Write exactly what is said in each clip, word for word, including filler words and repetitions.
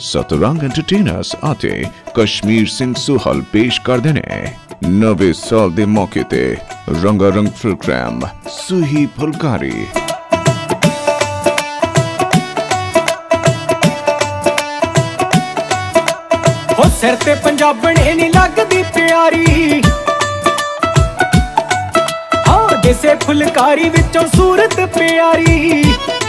सतरंग entertainers आते कश्मीर सिंह सोहल पेश करते ने नवे साल के मौके ते रंगारंग प्रोग्राम सूही फुलकारी। हो सिर ते पंजाबणे नी लगदी प्यारी, हाँ जिसे फुलकारी विचों सूरत प्यारी।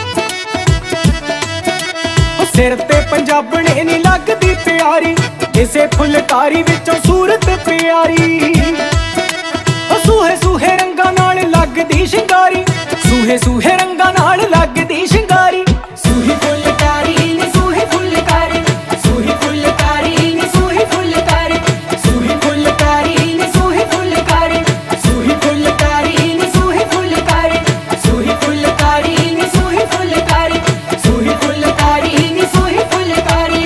हो सिर ते पंजाबणे नी लगदी प्यारी, जिसे फुलकारी विचों सूरत प्यारी। हो सूहे सूहे रंगां नाल लगदी शिंगारी, सूहे सूहे रंगां नाल लगदी शिंगारी। सूही फुलकारी नी सूही फुलकारी, सूही फुलकारी नी सूही फुलकारी, सूही फुलकारी नी सूही फुलकारी, सूही फुलकारी नी सूही फुलकारी, सूही फुलकारी नी सूही फुलकारी, सूही फुलकारी नी सूही फुलकारी।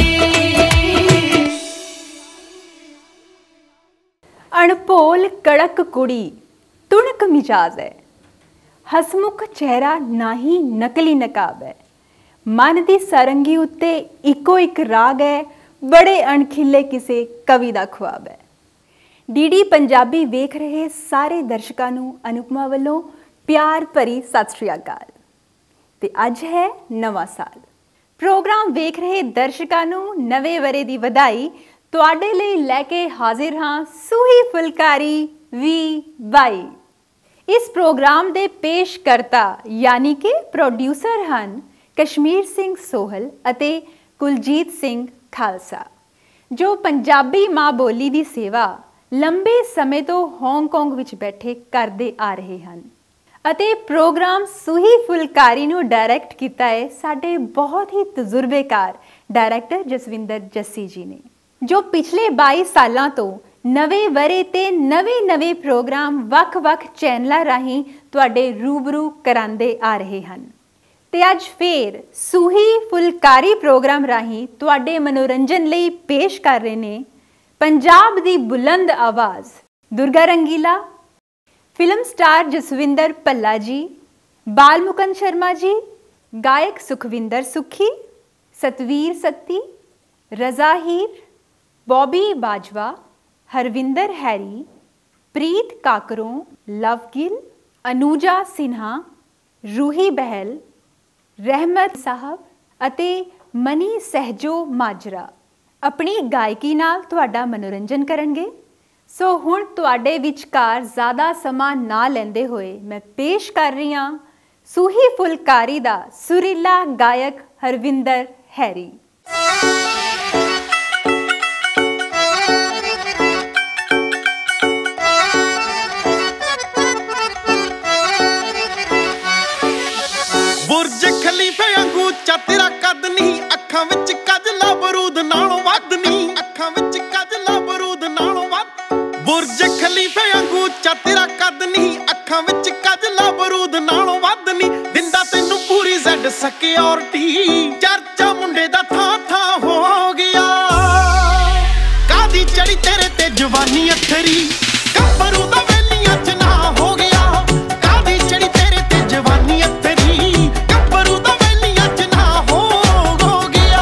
अणभोल कड़क कुड़ी तुणक मिजाज है, हसमुख चेहरा ना ही नकली नकाब है। मन की सारंगी उत्ते इको एक राग है, बड़े अणखिले किसे कवि का ख्वाब है। डी डी पंजाबी वेख रहे सारे दर्शकों नूं अनुपमा वालों प्यार भरी सत श्री अकाल। ते अज है नवा साल, प्रोग्राम वेख रहे दर्शकों नूं नवे वरे दी वधाई। तुहाडे लई लैके हाजिर हाँ सूही फुलकारी वी बाई। इस प्रोग्राम दे पेशकर्ता यानी कि प्रोड्यूसर हन कश्मीर सिंह सोहल अते कुलजीत सिंह खालसा, जो पंजाबी माँ बोली की सेवा लंबे समय तो हांगकांग विच बैठे करते आ रहे हैं। अते प्रोग्राम सूही फुलकारी नूं डायरैक्ट किया है साडे बहुत ही तजुर्बेकार डायरैक्टर जसविंदर जस्सी जी ने, जो पिछले बाईस सालों तो नवे वरे ते नवे नवे प्रोग्राम वख वख चैनलों राही तुहाडे रूबरू करांदे आ रहे हैं। ते अज फिर सूही फुलकारी प्रोग्राम राही तुहाडे मनोरंजन लई पेश कर रहे ने पंजाब दी बुलंद आवाज़ दुर्गा रंगीला, फिल्म स्टार जसविंदर भल्ला जी, बालमुकुंद शर्मा जी, गायक सुखविंदर सुखी, सतवीर सत्ती, रज़ा हीर, बॉबी बाजवा, हरविंदर हैरी, प्रीत काकरों, लव गिल, अनुजा सिन्हा, रूही बहल, रहमत साहब अते मनी सहजो माजरा अपनी गायकी नाल तुहाडा मनोरंजन करनगे। सो हुण तुहाडे विचकार ज़्यादा समा ना लैंदे होए मैं पेश कर रही हाँ सूही फुलकारी दा सुरीला गायक हरविंदर हैरी। बुरज खलीफे वांगू तेरा कद नहीं, अखां विच कजला बरूद नालों वध नहीं, अखां विच कजला बरूद नालों वध। बुरज खलीफे वांगू तेरा कद नहीं, अखां विच कजला बरूद नालों वध नहीं। दिंदा तैनूं पूरी ज़ेड सिक्योरिटी, चर्चा मुंडे दा थां थां हो गया। कादी चढ़ी तेरे ते जवानी अथरी, कबरू दा वेलियां च ना हो गया। कादी चढ़ी तेरे ते जवानी अथरी, कबरू दा वेलियां च ना हो हो गया।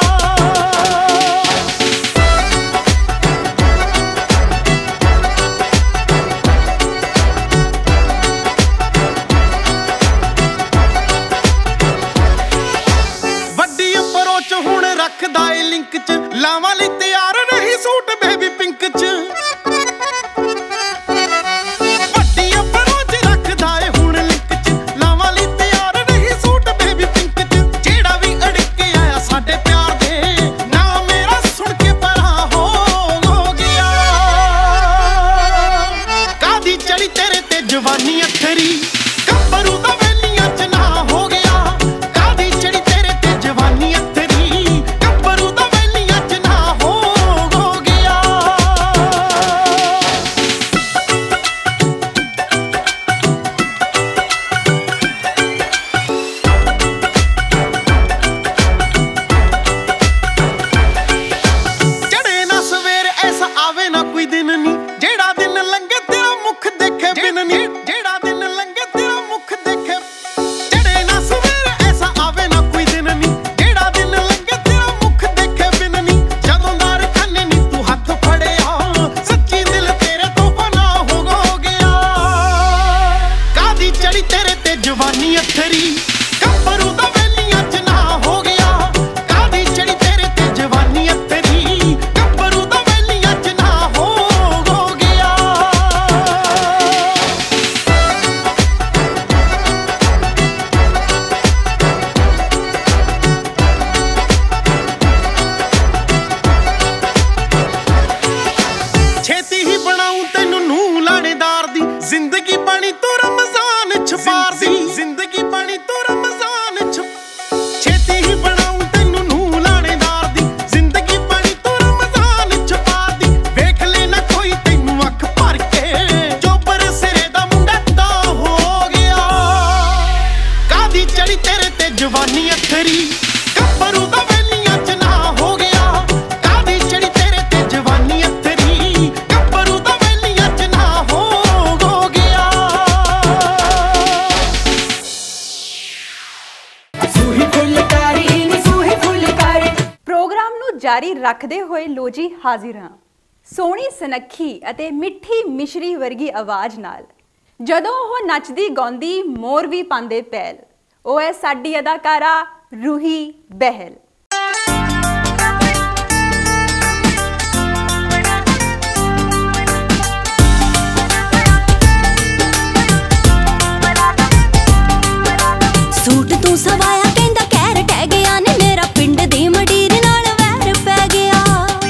वड्डी अप्रोच हुण रखदा ए लिंक च, लावां लई तैयार नहीं सूट बेबी पिंक च। वड्डी अप्रोच रखदा ए हुण लिंक च, लावां लई तैयार नहीं सूट बेबी पिंक च। जेड़ा भी अड़के आया साडे प्यार दे, ना मेरा सुन के परां हो हो गया। कादी चढ़ी तेरे ते जवानी अथरी, कबरू दा वेलियां च ना हो गया। कादी चढ़ी तेरे ते जवानी अथरी, कबरू दा वेलियां च ना हो हो गया। जारी रखते हुए लो जी हाजिर हाँ सोहनी सुनक्खी अते मिठी मिश्री वर्गी आवाज़ नाल जदों वो नचदी गाउंदी मोर भी पांदे पैल वो है साडी अदाकारा रूही बहल। सूट तू सवाया कहंदा कैर टह गया ने मेरा पिंड दी मडीर नाल वैर पै गया।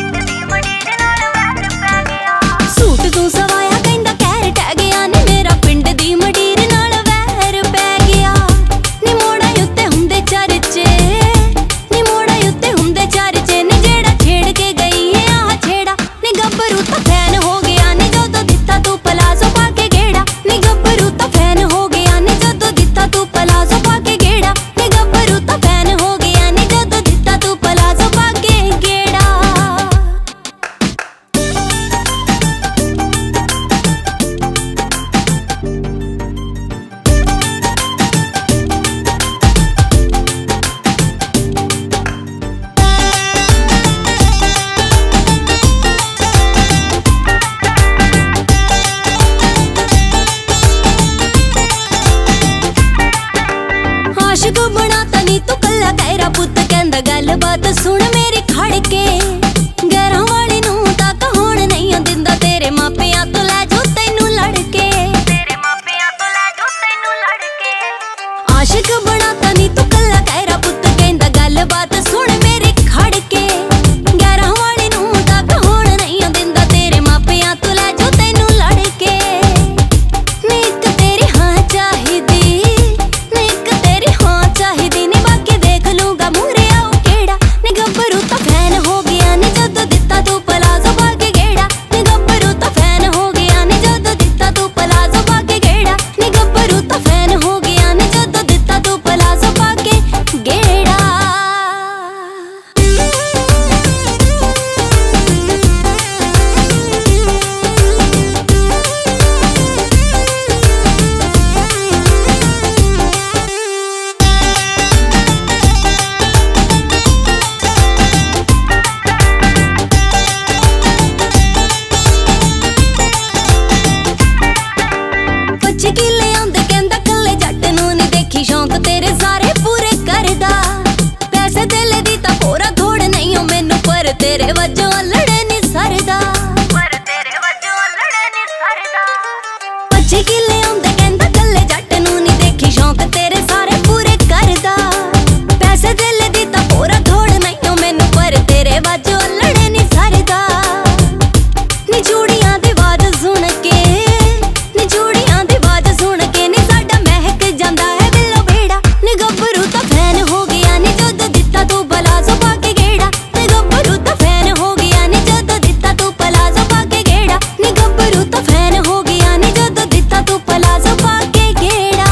सूट तू सवाया कहंदा कैर टह गया ने मेरा पिंड दी मडीर नाल वैर पै गया। नी मोड़ा उत्ते हुंदे चर्चे नी मोड़ा उत्ते हुंदे चर्चे ने जेड़ा छेड़ के गई है आह छेड़ा नी गब्बरू तो फैन हो गया ने जदों दित्ता तू पलाजो पा के गेड़ा नी गब्बरू तो फैन हो गया ने जदों दित्ता तू पलाजो पा के गेड़ा नी गब्बरू तो फैन हो गया ने जदों दित्ता तू पलाजो पा के गेड़ा। आशिक बनाता नी तू कल्ला कहरा पुत कहंदा गलबात सुन मेरी खड़ के गैरां वाली नूं तक होण नहीं दिंदा तेरे मापियां तो लै जो तैनू लड़के तेरे मापियां तो लै जो तैनू लड़के। आशिक बनाता नी तू कल्ला कहरा पुत कहंदा गलबात सुन मेरी खड़ के गैरां वाली नूं तक होण नहीं दिंदा तेरे मापियां तो लै जो तैनू लड़के। नीक तेरी हां चाहिदी नीक तेरी हां चाहिदी नी बाकी देख लूंगा मुरे आओ केड़ा नी गब्बरू तो फैन हो गया नी जदों दित्ता तू पलाजो पा के गेड़ा नी गब्बरू तो फैन हो गया नी जदों दित्ता तू पलाजो पा के गेड़ा नी गब्बरू तो फैन हो गया नी जदों दित्ता तू पलाजो पा के गेड़ा। पच्ची किले आंदे कहंदा कल्ले जट नूं नी देखी शौक तेरे सारे पूरे करदा पैसे दिले दी तां पूरा थोड़ नहीं हो मैनू पर तेरे वजों लड़े नी सरदा पर तेरे वजों लड़े नी सरदा। पच्ची किले आंदे कहंदा कल्ले जट नूं नी देखी शौक तेरे सारे पूरे करदा पैसे दिले दी तां पूरा थोड़ नहीं हो मैनू पर तेरे वजों लड़े नी सरदा। नी चूड़ियां दी आवाज़ सुन के नी चूड़ियां दी आवाज़ सुन के नी साडा महक जांदा है बिल्लो बेड़ा नी गब्बरू तो फैन हो गया नी जदों दित्ता तू पलाजो पा के गेड़ा नी गब्बरू तो फैन हो गया नी जदों दित्ता तू पलाजो पा के गेड़ा नी गब्बरू तो फैन हो गया नी जदों दित्ता तू पलाजो पा के गेड़ा।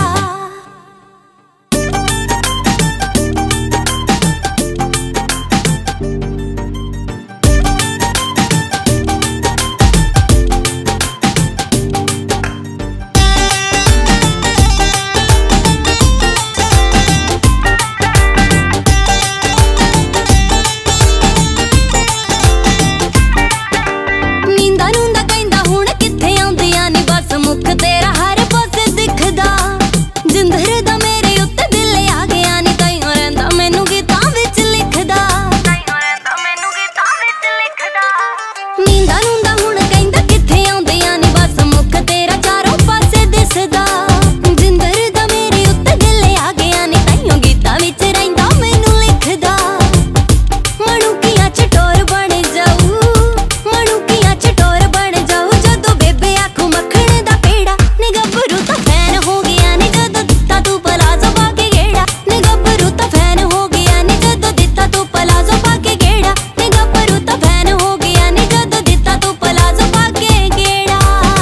नींदा नूंदा कहंदा हुण कित्थे आउंदियां नी बस मुख तेरा हर पासे दिखदा जिंदर दा मेरे उत्ते दिल आ गया नी ताइयों रहिंदा मैनू गीतां विच लिखदा ताइयों रहिंदा मैनू गीतां विच लिखदा। नींदा नूंदा हुण कहंदा कित्थे आउंदियां नी बस मुख तेरा चारों पासे दिसदा जिंदर दा मेरे उत्ते दिल आ गया नी ताइयों गीतां विच रहिंदा मैनू लिखदा। मणुकियां चटोर बन जाऊ मणुकियां चटोर बन जाऊ जदों बेबे आखू मक्खण दा पेड़ा नी गब्बरू तो फैन हो गया नी जदों दित्ता तू पलाजो पा के गेड़ा नी गब्बरू तो फैन हो गया नी जदों दित्ता तू पलाजो पा के गेड़ा नी गब्बरू तो फैन हो गया नी जदों दित्ता तू पलाजो पा के गेड़ा।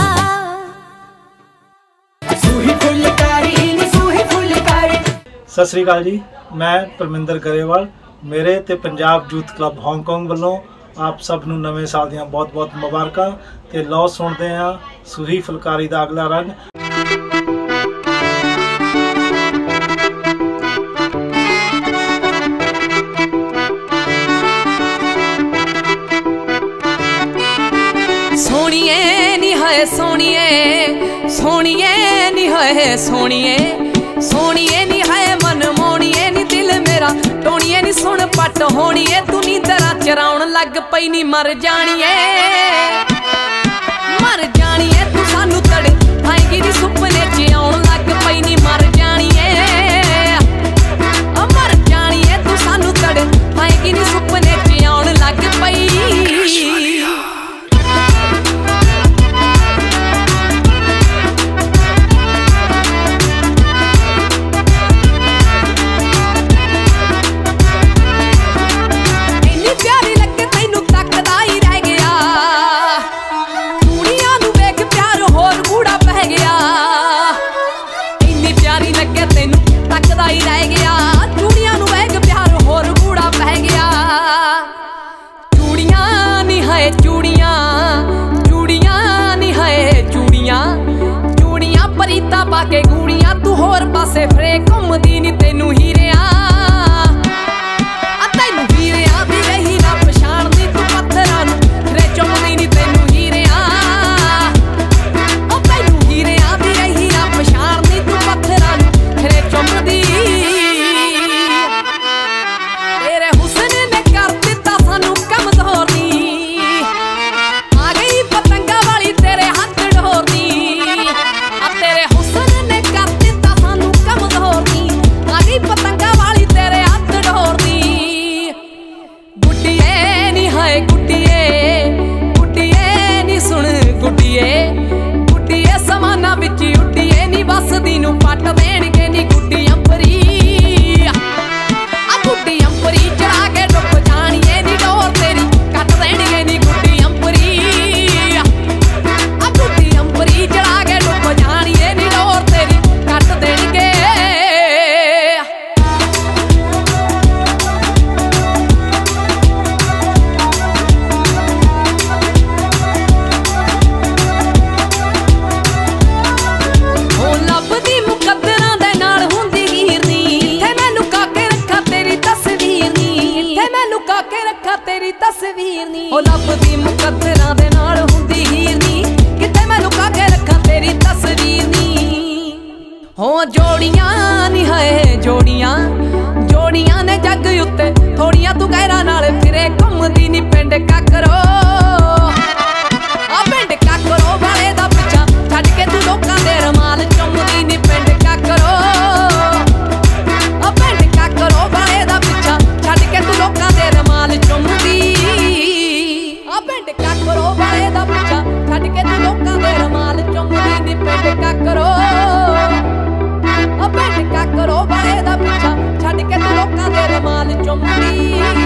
सूही फुलकारी नी सूही फुलकारी। सत श्री अकाल जी, मैं परमिंदर गरेवाल मेरे ते पंजाब यूथ क्लब हांगकांग ਵੱਲੋਂ आप सब ਨੂੰ ਨਵੇਂ ਸਾਲ ਦੀਆਂ ਬਹੁਤ ਬਹੁਤ ਮੁਬਾਰਕਾਂ ਤੇ ਲਓ ਸੁਣਦੇ ਹਾਂ ਸੂਹੀ ਫੁਲਕਾਰੀ ਦਾ ਅਗਲਾ ਰੰਗ। वे सोनिए सोनिए नी है मन मोनिए नी दिल मेरा टोनिए नी सुन पट होनिए तू नी दरा चराउन लग पई नी मर जानिए मर जानिए तू सानू तड़े आएगी नी सुपने च आउन लग पई नी मर जानिए मर जानिए तू सानू तड़े आएगी नी सुपने च आउन लग पई पाके गूड़ियां तू होर पासे फरे घूमदी नी तेनू हीरिया तेनू हीरिया भी रही ना पछाणदी तू पत्थरां नू फरे चुमदी नी तेनू हीरिया तेनू हीरिया भी रही ना पछाणदी तू पत्थरां नू फरे चुमदी तेरे हुस्न ने कर दिता सानू कमजोर नी आ गई पतंगा वाली तेरे हाथ डोरनी तेरे पतंगा वाली तेरे हाथ डोरनी गुड्डिए नी हाय गुड्डिए गुड्डिए नी सुन गुड्डिए गुड्डिए समाना विच उड्डिए नी बसदी नू पट देणगे नी गुड्डी अंपरी आ गुड्डी अंपरी चढ़ा के डुब जानिए नी डोर तेरी कट देणगे नी गुड्डी अंपरी आ गुड्डी अंपरी चढ़ा के डुब जानिए नी डोर तेरी कट देणगे तेरी तस्वीर नी ओ लभदी मुकद्दरां दे नाल हुंदी हीर नी किथे मैं लुका के रखा तेरी तस्वीर नी हो जोड़ियां नी है जोड़ियां जोड़ियां ने जग उत्ते थोड़ियां तू गैरा नाल फिरे घुमदी नी पिंड काकरो आ पिंड काकरो वाले दा पिछा छड्ड के तू लोकां दे रमाल चुमदी नी पिंड काकरो आ पिंड काकरो वाले दा पिछा छड्ड के तू लोकां दे रमाल चुमदी आ पिंड काकरो वाले दा पिछा छड्ड के तू लोकां दे रमाल चुमदी नी पिंड काकरो आ पिंड काकरो वाले दा पिछा छड्ड के तू लोकां दे रमाल चुमदी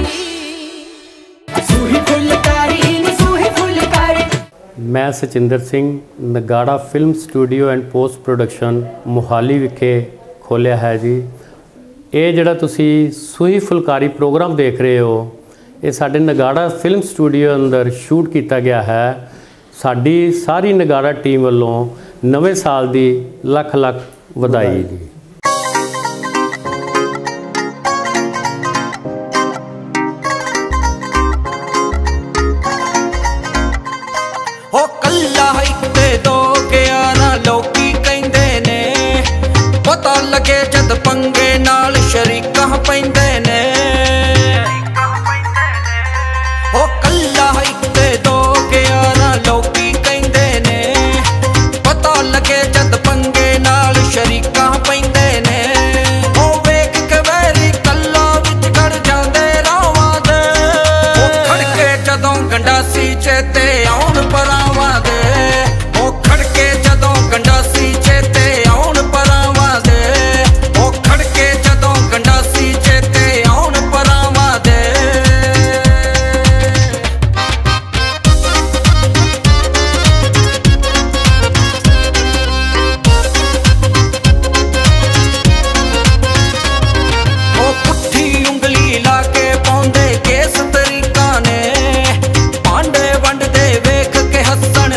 सूही फुलकारी नी सूही फुलकारी। मैं Sachinder Singh Nagada film studio and post production Mohali विखे खोलिया है जी। ਇਹ ਜਿਹੜਾ ਤੁਸੀਂ ਸੂਹੀ ਫੁਲਕਾਰੀ ਪ੍ਰੋਗਰਾਮ ਦੇਖ ਰਹੇ ਹੋ ਇਹ ਸਾਡੇ ਨਗਾੜਾ ਫਿਲਮ ਸਟੂਡੀਓ ਅੰਦਰ ਸ਼ੂਟ ਕੀਤਾ ਗਿਆ ਹੈ। ਸਾਡੀ ਸਾਰੀ ਨਗਾੜਾ ਟੀਮ ਵੱਲੋਂ ਨਵੇਂ ਸਾਲ ਦੀ ਲੱਖ ਲੱਖ ਵਧਾਈ ਜੀ। ਹੋ ਕੱਲਾ ਇੱਕ ਤੇ ਦੋ ਗਿਆਰਾਂ ਲੋਕੀ ਕਹਿੰਦੇ ਨੇ ਪਤਾ ਲੱਗੇ ਜਦ ਪੰਗੇ ਨਾਲ ਸ਼ਰੀਕਾਂ ਪੈਂਦੇ ਨੇ ਉਹ ਕੱਲਾ ਇੱਕ ਤੇ ਦੋ ਗਿਆਰਾਂ ਲੋਕੀ ਕਹਿੰਦੇ ਨੇ ਪਤਾ ਲੱਗੇ ਜਦ ਪੰਗੇ ਨਾਲ ਸ਼ਰੀਕਾਂ ਪੈਂਦੇ ਨੇ ਉਹ ਵੇਖ ਕੇ ਵੈਰੀ ਕੱਲਾ ਵਿੱਚ ਗੜ ਜਾਂਦੇ ਰਾਵਾਂ ਦੇ ਉਹ ਖੜਕੇ ਜਦੋਂ ਗੰਡਾਸੀ ਚੇਤੇ ਆਉਣ ਪਰਾਵਾਂ ਦੇ ਉਹ ਖੜਕੇ ਜਦੋਂ ਗੰਡਾਸੀ ਚੇਤੇ ਆਉਣ ਪਰਾਵਾਂ ਦੇ ਉਹ ਖੜਕੇ ਜਦੋਂ ਗੰਡਾਸੀ ਚੇਤੇ ਆਉਣ ਪਰਾਵਾਂ ਦੇ ਉਹ ਪੁੱਠੀ ਉਂਗਲੀ ਲਾ ਕੇ ਪਾਉਂਦੇ ਕੇਸ ਤਰੀਕਾਂ ਨੇ ਭਾਂਡੇ ਵੰਡਦੇ ਵੇਖ ਕੇ ਹੱਸਣ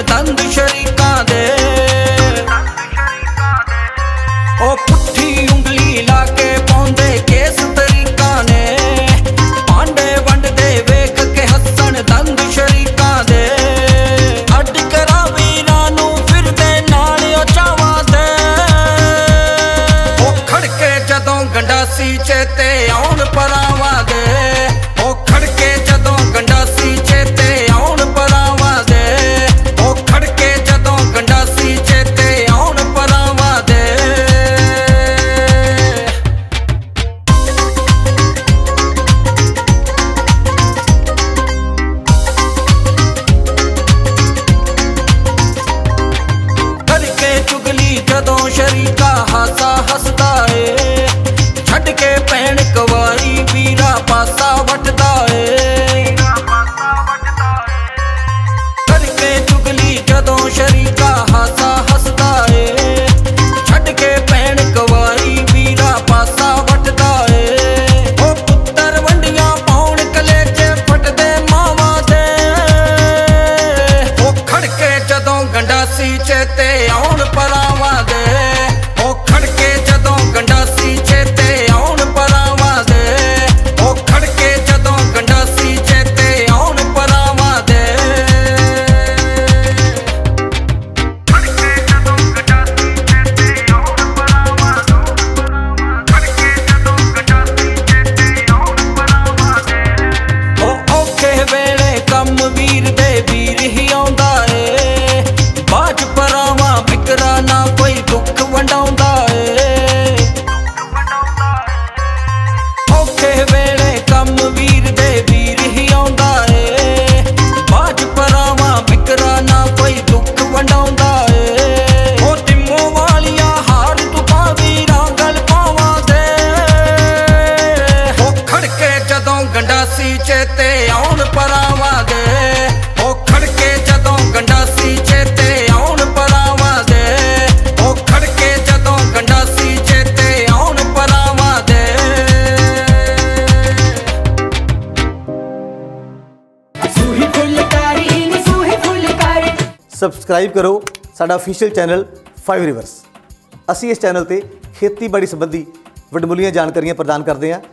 ਗੰਡਾਸੀ ਚੇਤੇ ਆਉਣ ਪਰਾਵਾਂ ਦੇ ਉਹ ਖੜਕੇ ਜਦੋਂ ਗੰਡਾਸੀ ਚੇਤੇ ਆਉਣ ਪਰਾਵਾਂ ਦੇ ਉਹ ਖੜਕੇ ਜਦੋਂ ਗੰਡਾਸੀ ਚੇਤੇ ਆਉਣ ਪਰਾਵਾਂ ਦੇ ਸੂਹੀ ਫੁਲਕਾਰੀ ਨੀ ਸੂਹੀ ਫੁਲਕਾਰੀ। ਸਬਸਕ੍ਰਾਈਬ ਕਰੋ ਸਾਡਾ ਅਫੀਸ਼ੀਅਲ ਚੈਨਲ ਫਾਈਵ ਰਿਵਰਸ। ਅਸੀਂ ਇਸ ਚੈਨਲ ਤੇ ਖੇਤੀਬਾੜੀ ਸੰਬੰਧੀ ਵਡਮੁੱਲੀਆਂ ਜਾਣਕਾਰੀਆਂ ਪ੍ਰਦਾਨ ਕਰਦੇ ਹਾਂ।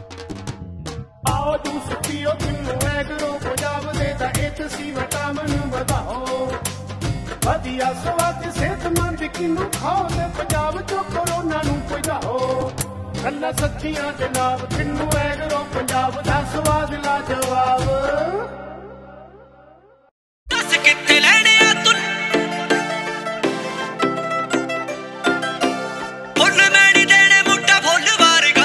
ਆਓ ਜੂਸ ਪੀਓ ਕਿੰਨੂ ਐਗਰੋ ਪੰਜਾਬ ਦੇ ਤਾਂ ਇਹ ਸੀ ਵਿਟਾਮਿਨ ਵਧਾਓ ਵਧੀਆ ਸਵਾਦ ਸਿਹਤਮੰਦ ਕਿੰਨੂ ਖਾਓ ਤੇ ਪੰਜਾਬ ਚੋਂ ਕੋਰੋਨਾ ਨੂੰ ਭਜਾਓ ਗੱਲਾਂ ਸੱਚੀਆਂ ਦੇ ਨਾਲ ਕਿੰਨੂ ਐਗਰੋ ਪੰਜਾਬ ਦਾ ਸਵਾਦ ਲਾਜਵਾਬ। ਦੱਸ ਕਿੱਥੇ ਲੈਣੇ ਆ ਤੂੰ ਫੁੱਲ ਮੈਂ ਨਹੀਂ ਦੇਣੇ ਮੁੰਡਾ ਫੁੱਲ ਵਰਗਾ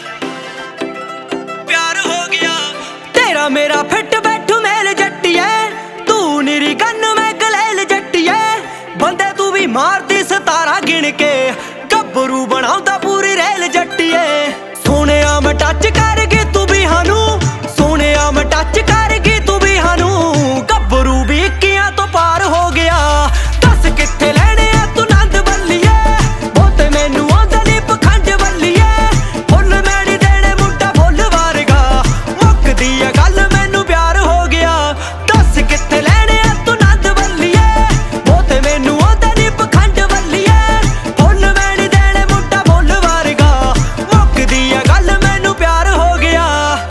ਪਿਆਰ ਹੋ ਗਿਆ ਤੇਰਾ ਮੇਰਾ ਫਿੱਟ ਬੈਠੂ ਮੇਲ ਜੱਟੀਏ ਤੂੰ ਨਿਰੀ ਕੰਨ ਮੈਂ ਗਲੇਲ ਜੱਟੀਏ ਬੰਦੇ ਤੂੰ ਵੀ ਮਾਰਦੀ ਸਤਾਰਾ ਗਿਣ ਕੇ ਗੱਭਰੂ ਬਣਾਉਂਦਾ ਪੂਰੀ ਰੇਲ ਜੱਟੀਏ ਸੋਹਣਿਆ ਮੈਂ ਟੱਚ ਕਰ ਗਈ ਤੂੰ ਵੀ ਸਾਨੂੰ ਸੋਹਣਿਆ ਮੈਂ ਟੱਚ ਕਰ ਗਈ ਤੂੰ ਵੀ ਸਾਨੂੰ ਗੱਭਰੂ ਵੀ ਇੱਕੀਆਂ ਤੋਂ ਪਾਰ ਹੋ ਗਿਆ ਦੱਸ ਕਿੱਥੇ ਲੈਣੇ ਆ ਤੂੰ ਨੰਦ ਬੱਲੀਏ ਬਹੁਤੇ ਮੈਨੂੰ ਆਉਂਦਾ ਨੀ ਪਖੰਡ ਬੱਲੀਏ ਫੁੱਲ ਮੈਂ ਨੀ ਦੇਣੇ ਮੁੰਡਾ ਫੁੱਲ ਵਰਗਾ ਮੁੱਕਦੀ ਆ ਗੱਲ ਮੈਨੂੰ ਪਿਆਰ ਹੋ ਗਿਆ ਦੱਸ ਕਿੱਥੇ ਲੈਣੇ ਆ ਤੂੰ ਨੰਦ ਬੱਲੀਏ ਬਹੁਤੇ ਮੈਨੂੰ ਆਉਂਦਾ ਨੀ ਪਖੰਡ ਬੱਲੀਏ ਫੁੱਲ ਮੈਂ ਨੀ ਦੇਣੇ ਮੁੰਡਾ ਫੁੱਲ ਵਰਗਾ ਮੁੱਕਦੀ ਆ ਗੱਲ ਮੈਨੂੰ ਪਿਆਰ ਹੋ ਗਿਆ।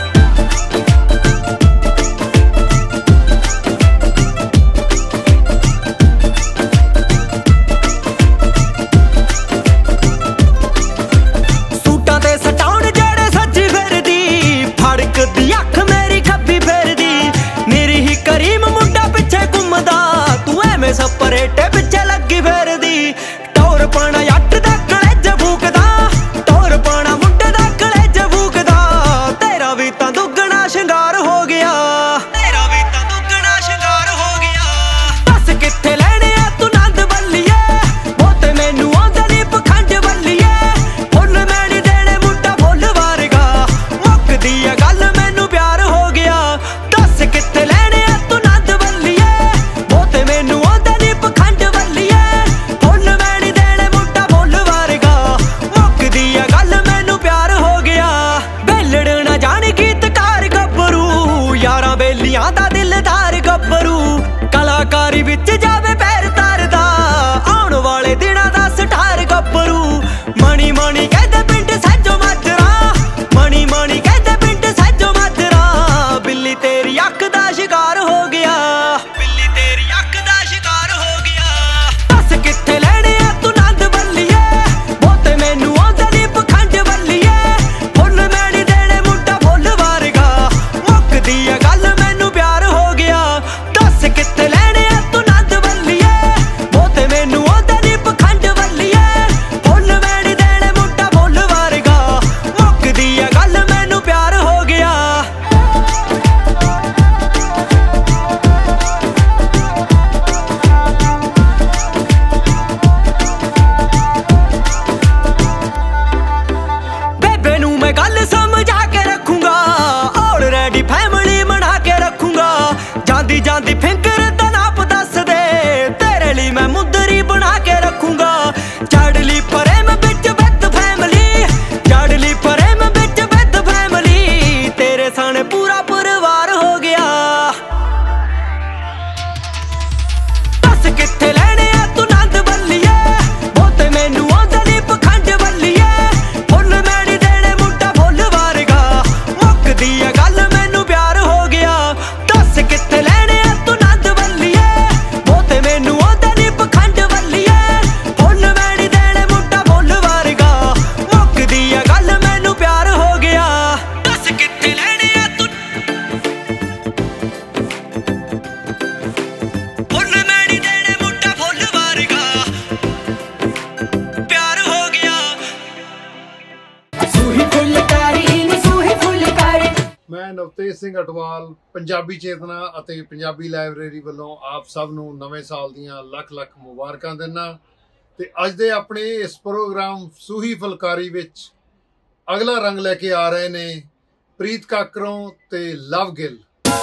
ਸੂਟਾਂ ਤੇ ਸਟਾਉਣ ਜਿਹੜੇ ਸੱਜੀ ਫਿਰਦੀ ਫੜਕਦੀ ਅੱਖ ਮੇਰੀ ਖੱਬੀ ਫਿਰਦੀ ਮੇਰੀ ਹੀ ਕਰੀਮ ਮੁੰਡਾ ਪਿੱਛੇ ਘੁੰਮਦਾ ਤੂੰ ਐਵੇਂ ਸਪਰੇਟੇ ਪਿੱਛੇ ਲੱਗੀ ਫਿਰਦੀ ਟੌਰ ਪਾਣਾ ਜੱਟ ਦਾ ਕਲੇਜ ਫੂਕਦਾ ਟੌਰ ਪਾਣਾ ਮੁੰਡੇ ਦਾ ਕਲੇਜ ਫੂਕਦਾ ਤੇਰਾ ਵੀ ਤਾਂ ਦੁੱਗਣਾ ਸ਼ਿੰਗਾਰ ਹੋ ਗਿਆ ਤੇਰਾ ਵੀ ਤਾਂ ਦੁੱਗਣਾ ਸ਼ਿੰਗਾਰ ਹੋ ਗਿਆ ਦੱਸ ਕਿੱਥੇ ਲੈਣੇ ਆ ਤੂੰ ਨੰਦ ਬੱਲੀਏ ਬਹੁਤੇ ਮੈਨੂੰ ਆਉਂਦਾ ਨੀ ਪਖੰਡ ਬੱਲੀਏ ਫੁੱਲ ਮੈਂ ਨੀ ਦੇਣੇ ਮੁੰਡਾ ਫੁੱਲ ਵਰਗਾ ਮੁੱਕਦੀ ਆ ਗੱਲ ਮੈਨੂੰ ਪਿਆਰ ਹੋ ਗਿਆ ਦੱਸ ਕਿੱਥੇ ਲੈਣੇ ਆ ਤੂੰ ਨੰਦ ਬੱਲੀਏ ਬਹੁਤੇ ਮੈਨੂੰ ਆਉਂਦਾ ਨੀ ਪਖੰਡ ਬੱਲੀਏ ਫੁੱਲ ਮੈਂ ਨੀ ਦੇਣੇ ਮੁੰਡਾ ਫੁੱਲ ਵਰਗਾ ਮੁੱਕਦੀ ਆ ਗੱਲ ਮੈਨੂੰ ਪਿਆਰ ਹੋ ਗਿਆ ਬੇਲੜ ਨਾ ਜਾਣ ਗੀਤਕਾਰ ਗੱਭਰੂ ਯਾਰਾਂ ਬੇਲੀਆਂ ਦਾ ਦਿਲਦਾਰ ਗੱਭਰੂ ਕਲਾਕਾਰੀ ਵਿੱਚ ਜਾਵੇ ਪੈਰ ਧਰਦਾ ਆਉਣ ਵਾਲੇ ਦਿਨਾਂ ਦਾ ਸਟਾਰ ਗੱਭਰੂ ਮਣੀ ਮਣੀ ਕਹਿੰਦੇ ਪਿੰਡ ਸੱਜੋ ਮਾਜਰਾ ਮਣੀ ਮਣੀ ਕਹਿੰਦੇ ਪਿੰਡ ਸੱਜੋ ਮਾਜਰਾ ਬਿੱਲੀ ਤੇਰੀ ਅੱਖ ਦਾ ਸ਼ਿਕਾਰ ਹੋ ਗਿਆ ਬਿੱਲੀ ਤੇਰੀ ਅੱਖ ਦਾ ਸ਼ਿਕਾਰ ਹੋ ਗਿਆ ਦੱਸ ਕਿੱਥੇ ਲੈਣੇ ਆ ਤੂੰ ਨੰਦ ਬੱਲੀਏ ਬਹੁਤੇ ਮੈਨੂੰ ਆਉਂਦਾ ਨੀ ਪਖੰਡ ਬੱਲੀਏ ਫੁੱਲ ਮੈਂ ਨੀ ਦੇਣੇ ਮੁੰਡਾ ਫੁੱਲ ਵਰਗਾ ਮੁੱਕਦੀ ਆ ਗੱਲ ਮੈਨੂੰ ਪਿਆਰ ਹੋ ਗਿਆ ਦੱਸ ਕਿੱਥੇ ਲੈਣੇ ਆ ਤੂੰ ਨੰਦ ਬੱਲੀਏ ਬਹੁਤੇ ਮੈਨੂੰ ਆਉਂਦਾ ਨੀ ਪਖੰਡ ਬੱਲੀਏ ਫੁੱਲ ਮੈਂ ਨੀ ਦੇਣੇ ਮੁੰਡਾ ਫੁੱਲ ਵਰਗਾ ਮੁੱਕਦੀ ਆ ਗੱਲ ਮੈਨੂੰ ਪਿਆਰ ਹੋ ਗਿਆ। ਬੇਬੇ ਨੂੰ ਮੈਂ ਗੱਲ ਸਮਝਾ ਕੇ ਰੱਖੂੰਗਾ ਆਲਰੇਡੀ ਫੈਮਿਲੀ ਬਣਾ ਕੇ ਰੱਖੂੰਗਾ ਜਾਂਦੀ ਜਾਂਦੀ ਫਿੰਗਰ ਦਾ ਨਾਪ ਦੱਸ ਦੇ ਤੇਰੇ ਲਈ ਮੈਂ ਮੁੰਦਰੀ ਬਣਾ ਕੇ ਰੱਖੂੰਗਾ ਜੜ ਲਈ ਪ੍ਰੇਮ ਵਿੱਚ ਵਿਦ ਫੈਮਿਲੀ ਜੜ ਲਈ ਪ੍ਰੇਮ ਵਿੱਚ ਵਿਦ ਫੈਮਿਲੀ ਤੇਰੇ ਸਾਹਣੇ ਪੂਰਾ ਪਰਿਵਾਰ ਹੋ ਗਿਆ ਦੱਸ ਕਿੱਥੇ ਲੈਣੇ ਆ ਤੂੰ ਨੰਦ ਬੱਲੀਏ ਬਹੁਤੇ ਮੈਨੂੰ ਆਉਂਦਾ ਨੀ ਪਖੰਡ ਬੱਲੀਏ ਫੁੱਲ ਮੈਂ ਨੀ ਦੇਣੇ ਮੁੰਡਾ ਫੁੱਲ ਵਰਗਾ ਮੁੱਕਦੀ ਆ ਗੱਲ ਮੈਨੂੰ ਪਿਆਰ ਹੋ ਗਿਆ ਦੱਸ ਕਿੱਥੇ ਲੈਣੇ ਆ ਤੂੰ ਨੰਦ ਬੱਲੀਏ ਬਹੁਤੇ ਮੈਨੂੰ ਆਉਂਦਾ ਨੀ ਪਖੰਡ ਬੱਲੀਏ ਫੁੱਲ ਮੈਂ ਨੀ ਦੇਣੇ ਮੁੰਡਾ ਫੁੱਲ ਵਰਗਾ ਮੁੱਕਦੀ ਆ ਗੱਲ ਮੈਨੂੰ ਪਿਆਰ ਹੋ ਗਿਆ ਦੱਸ ਕਿੱਥੇ ਲੈਣੇ ਆ ਤੂੰ ਫੁੱਲ ਮੈਂ ਨੀ ਦੇਣੇ ਮੁੰਡਾ ਫੁੱਲ ਵਰਗਾ ਪਿਆਰ ਹੋ ਗਿਆ। ਸੂਹੀ ਫੁਲਕਾਰੀ ਨੀ ਸੂਹੀ ਫੁਲਕਾਰੀ। ਮੈਂ ਨਵਤੇਜ ਸਿੰਘ ਅਟਵਾਲ ਪੰਜਾਬੀ ਚੇਤਨਾ ਅਤੇ ਪੰਜਾਬੀ ਲਾਇਬ੍ਰੇਰੀ ਵੱਲੋਂ ਆਪ ਸਭ ਨੂੰ ਨਵੇਂ ਸਾਲ ਦੀਆਂ ਲੱਖ ਲੱਖ ਮੁਬਾਰਕਾਂ ਦਿੰਦਾ ਤੇ ਅੱਜ ਦੇ ਆਪਣੇ ਇਸ ਪ੍ਰੋਗਰਾਮ ਸੂਹੀ ਫੁਲਕਾਰੀ ਵਿੱਚ ਅਗਲਾ ਰੰਗ ਲੈ ਕੇ ਆ ਰਹੇ ਨੇ ਪ੍ਰੀਤ ਕਾਕਰੋਂ ਤੇ ਲਵ ਗਿੱਲ।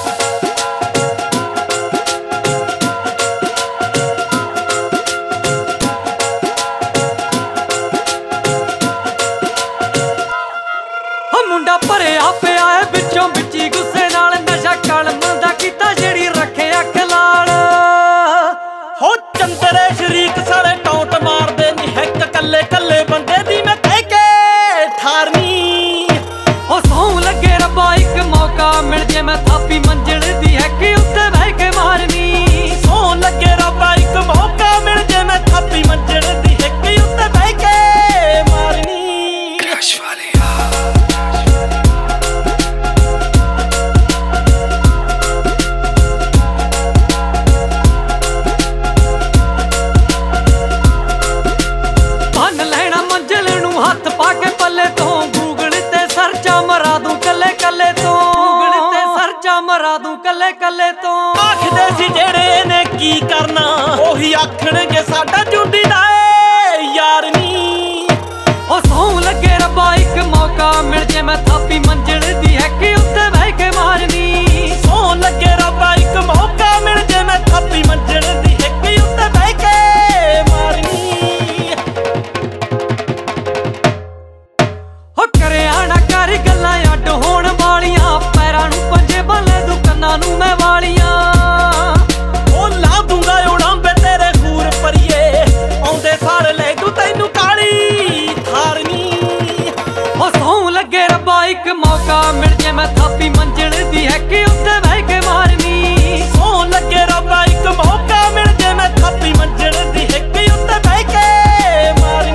ਮੁੰਡਾ ਭਰਿਆ ਪਿਆ ਏ ਵਿੱਚੋਂ ਵਿੱਚੀ ਗੁੱਸੇ ਨਾਲ, ਨਸ਼ਾ ਕਲਮ ਦਾ ਕੀਤਾ ਜਿਹੜੀ ਰੱਖੇ ਅੱਖ ਲਾਲ। ਹੋ ਚੰਦਰੇ ਸ਼ਰੀਕ ਸਾਲੇ ਟੌਂਟ ਮਾਰਦੇ ਨੀ, ਇੱਕ ਕੱਲੇ ਕੱਲੇ ਬੰਦੇ ਦੀ ਮੈਂ ਕਹਿ ਕੇ ਠਾਰਨੀ। ਹੋ ਸੌਂ ਲੱਗੇ ਰੱਬਾ ਇੱਕ ਮੌਕਾ ਮਿਲ ਜੇ, ਮੈਂ ਥਾਪੀ ਮੰਜ਼ਿਲ ਦੀ ਹੈ ਕਿ ਉੱਤੇ ਬਹਿ ਕੇ ਮਾਰਨੀ। ਸੌਂ ਲੱਗੇ ਰੱਬਾ ਇੱਕ ਮੌਕਾ ਮਿਲ ਜੇ, ਮੈਂ ਥਾਪੀ ਮੰਜ਼ਿਲ ਦੀ ਹੈ ਕਿ ਉੱਤੇ ਬਹਿ ਕੇ ਮਾਰਨੀ। ਕ੍ਰਸ਼ ਵਾਲੇ ਹੱਥ ਪਾ ਕੇ ਪੱਲੇ ਤੋਂ, ਗੂਗਲ ਤੇ ਸਰਚਾ ਮਰਾ ਦੂੰ ਕੱਲੇ ਕੱਲੇ ਤੋਂ। ਗੂਗਲ ਤੇ ਸਰਚਾ ਮਰਾ ਦੂੰ ਕੱਲੇ ਕੱਲੇ ਤੋਂ। ਆਖਦੇ ਸੀ ਜਿਹੜੇ ਨੇ ਕੀ ਕਰਨਾ, ਉਹੀ ਆਖਣਗੇ ਸਾਡਾ ਜੁੰਡੀ ਦਾ ਏ ਯਾਰ ਨੀ। ਉਹ ਸੌਂ ਲੱਗੇ ਰੱਬਾ ਇੱਕ ਮੌਕਾ ਮਿਲ ਜੇ, ਮੈਂ ਥਾਪੀ ਮੰਜ਼ਿਲ ਦੀ ਹੈ ਕਿ ਉੱਤੇ ਬਹਿ ਕੇ ਮਾਰਨੀ। ਸੌਂ ਲੱਗੇ ਰੱਬਾ ਇੱਕ ਮੌਕਾ ਮਿਲ ਜੇ, ਮੈਂ ਥਾਪੀ ਮੰਜ਼ਿਲ ਦੀ ਹੈ ਕਿ ਉੱਤੇ ਬਹਿ ਕੇ ਮਾਰਨੀ। ਕਰ ਗੱਲਾਂ ਅੱਡ ਹੋਣ ਵਾਲੀਆਂ, ਪੈਰਾਂ ਨੂੰ ਪੰਜੇ ਬੰਨੇ ਦੂ ਕੰਨਾਂ ਨੂੰ ਮੈਂ ਵਾਲੀਆਂ। ਉਹ ਲਾ ਦੂੰਗਾ ਉਡਾਂਬੇ ਤੇਰੇ ਖੂਰ ਪਰੀਏ, ਆਉਂਦੇ ਸਾਰ ਲੈ ਦੂ ਤੈਨੂੰ ਕਾਲੀ ਥਾਰਨੀ। ਉਹ ਸੌਂ ਲੱਗੇ ਰੱਬਾ ਇੱਕ ਮੌਕਾ ਮਿਲ ਜੇ, ਮੈਂ ਥਾਪੀ ਮੰਜ਼ਿਲ ਦੀ ਹੈ ਕਿ ਉੱਤੇ ਬਹਿ ਕੇ ਮਾਰਨੀ। ਸੌਂ ਲੱਗੇ ਰੱਬਾ ਇੱਕ ਮੌਕਾ ਮਿਲ ਜੇ, ਮੈਂ ਥਾਪੀ ਮੰਜ਼ਿਲ ਦੀ ਹੈ ਕਿ ਉੱਤੇ ਬਹਿ ਕੇ ਮਾਰਨੀ।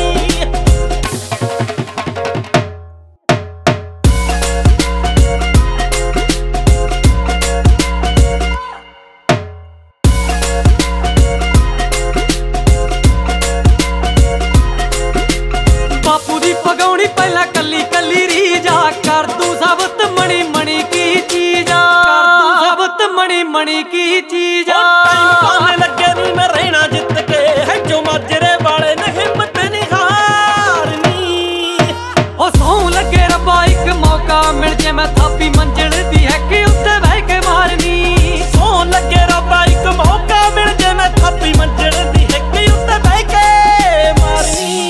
ਪਗਾਉਣੀ ਪਹਿਲਾਂ ਕੱਲੀ ਕੱਲੀ ਰੀਜਾ, ਕਰ ਦੂੰ ਸਾਬਤ ਮਣੀ ਮਣੀ ਕੀ ਚੀਜ਼ਾ। ਕਰ ਦੂੰ ਸਾਬਤ ਮਣੀ ਮਣੀ ਕੀ ਚੀਜ਼ਾ। ਟਾਈਮ ਪਾਣੇ ਲੱਗੇ ਨੀ ਮੈਂ ਰਹਿਣਾ ਜਿੱਤ ਕੇ, ਹੈ ਜੋ ਮਾਜਰੇ ਵਾਲੇ ਨੇ ਹਿੰਮਤ ਨੀ ਹਾਰਨੀ। ਉਹ ਸੌਂ ਲੱਗੇ ਰੱਬਾ ਇੱਕ ਮੌਕਾ ਮਿਲ ਜੇ, ਮੈਂ ਥਾਪੀ ਮੰਜ਼ਿਲ ਦੀ ਹੈ ਕਿ ਉੱਤੇ ਬਹਿ ਕੇ ਮਾਰਨੀ। ਸੌਂ ਲੱਗੇ ਰੱਬਾ ਇੱਕ ਮੌਕਾ ਮਿਲ ਜੇ, ਮੈਂ ਥਾਪੀ ਮੰਜ਼ਿਲ ਦੀ ਹੈ ਕਿ ਉੱਤੇ ਬਹਿ ਕੇ ਮਾਰਨੀ।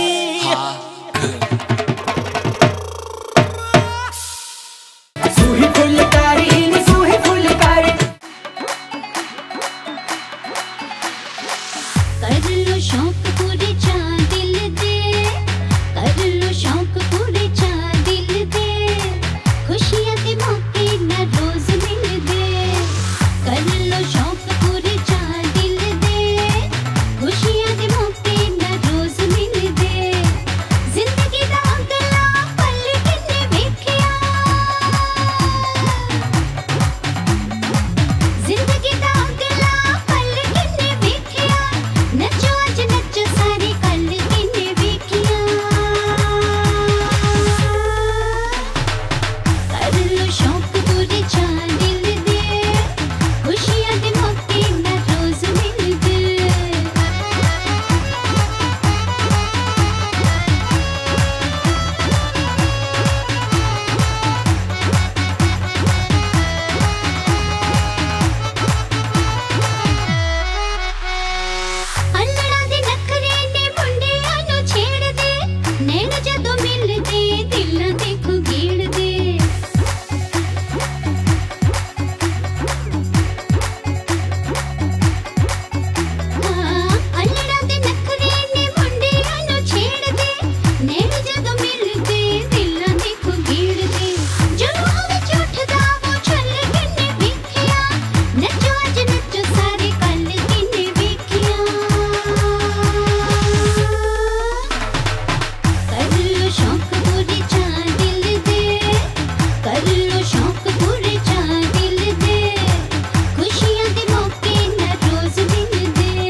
ਸੂਹੀ ਫੁਲਕਾਰੀ ਨੀ ਸੂਹੀ ਫੁਲਕਾਰੀ, ਕਰ ਲੋ ਸ਼ੌਕ ਪੂਰੇ ਚਾਹ ਦਿਲ ਦੇ, ਕਰ ਲੋ ਸ਼ੌਕ ਪੂਰੇ ਚਾਹ ਦਿਲ ਦੇ। ਖੁਸ਼ੀਆਂ ਦੇ ਮੌਕੇ ਨਾ ਰੋਜ਼ ਮਿਲਦੇ, ਕਰ ਲੋ ਸ਼ੌਕ ਪੂਰੇ ਚਾਹ ਦਿਲ ਦੇ। ਖੁਸ਼ੀਆਂ ਦੇ ਮੌਕੇ ਨਾ ਰੋਜ਼ ਮਿਲਦੇ। ਜ਼ਿੰਦਗੀ ਦਾ ਅਗਲਾ ਪਲ ਕਿੰਨੇ ਵੇਖਿਆ, ਜ਼ਿੰਦਗੀ ਦਾ ਅਗਲਾ ਪਲ ਕਿੰਨੇ ਵੇਖਿਆ। ਨੱਚੋ ਅੱਜ ਨੱਚੋ ਸਾਰੇ ਕੱਲ ਕਿੰਨੇ ਵੇਖਿਆ। ਕਰ ਲੋ ਸ਼ੌਕ ਪੂਰੇ ਚਾਹ ਦਿਲ ਦੇ, ਖੁਸ਼ੀਆਂ ਦੇ ਮੌਕੇ ਨਾ ਰੋਜ਼ ਮਿਲਦੇ। ਅਲੜਾ ਦੇ ਨਖਰੇ ਨੇ ਮੁੰਡਿਆਂ ਨੂੰ ਛੇੜਦੇ, ਨੈਣ ਜਦੋਂ ਮਿਲਦੇ ਦਿਲਾਂ ਦੇ ਖੁਗੇੜਦੇ। ਹਾਂ ਅਲੜਾ ਦੇ ਨਖਰੇ ਨੇ ਮੁੰਡਿਆਂ ਨੂੰ ਛੇੜਦੇ, ਨੈਣ ਜਦੋਂ ਮਿਲਦੇ ਦਿਲਾਂ ਦੇ ਖੁਗੇੜਦੇ। ਜਦੋਂ ਵਿੱਚ ਉੱਠਦਾ ਉਹ ਛੱਲ ਕਿੰਨੇ ਵੇਖਿਆ, ਨੱਚੋ ਅੱਜ ਨੱਚੋ ਸਾਰੇ ਕੱਲ ਕਿੰਨੇ ਵੇਖਿਆ। ਕਰ ਲੋ ਸ਼ੌਕ ਪੂਰੇ ਚਾਹ ਦਿਲ ਦੇ, ਕਰ ਲੋ ਸ਼ੌਕ ਪੂਰੇ ਚਾਹ ਦਿਲ ਦੇ। ਖੁਸ਼ੀਆਂ ਦੇ ਮੌਕੇ ਨਾ ਰੋਜ਼ ਮਿਲਦੇ।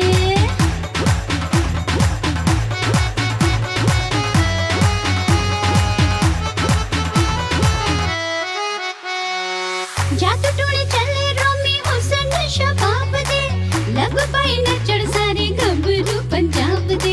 ਜਾਦੂ ਟੋਲੇ ਚੱਲੇ ਰੋਮੀ ਹੁਸਨ ਸ਼ਬਾਬ ਦੇ, ਲੱਗ ਪਏ ਨੱਚਣ ਸਾਰੇ ਗੱਭਰੂ ਪੰਜਾਬ ਦੇ।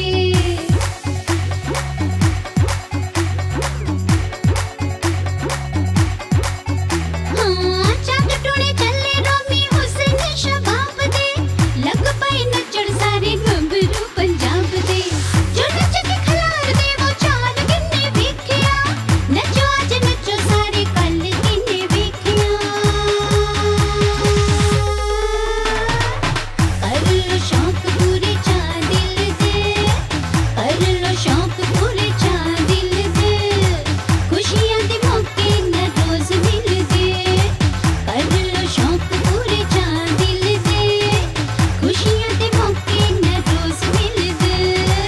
शौक पूरे चार दिल दे खुशियां दे मौके न रोज मिलदे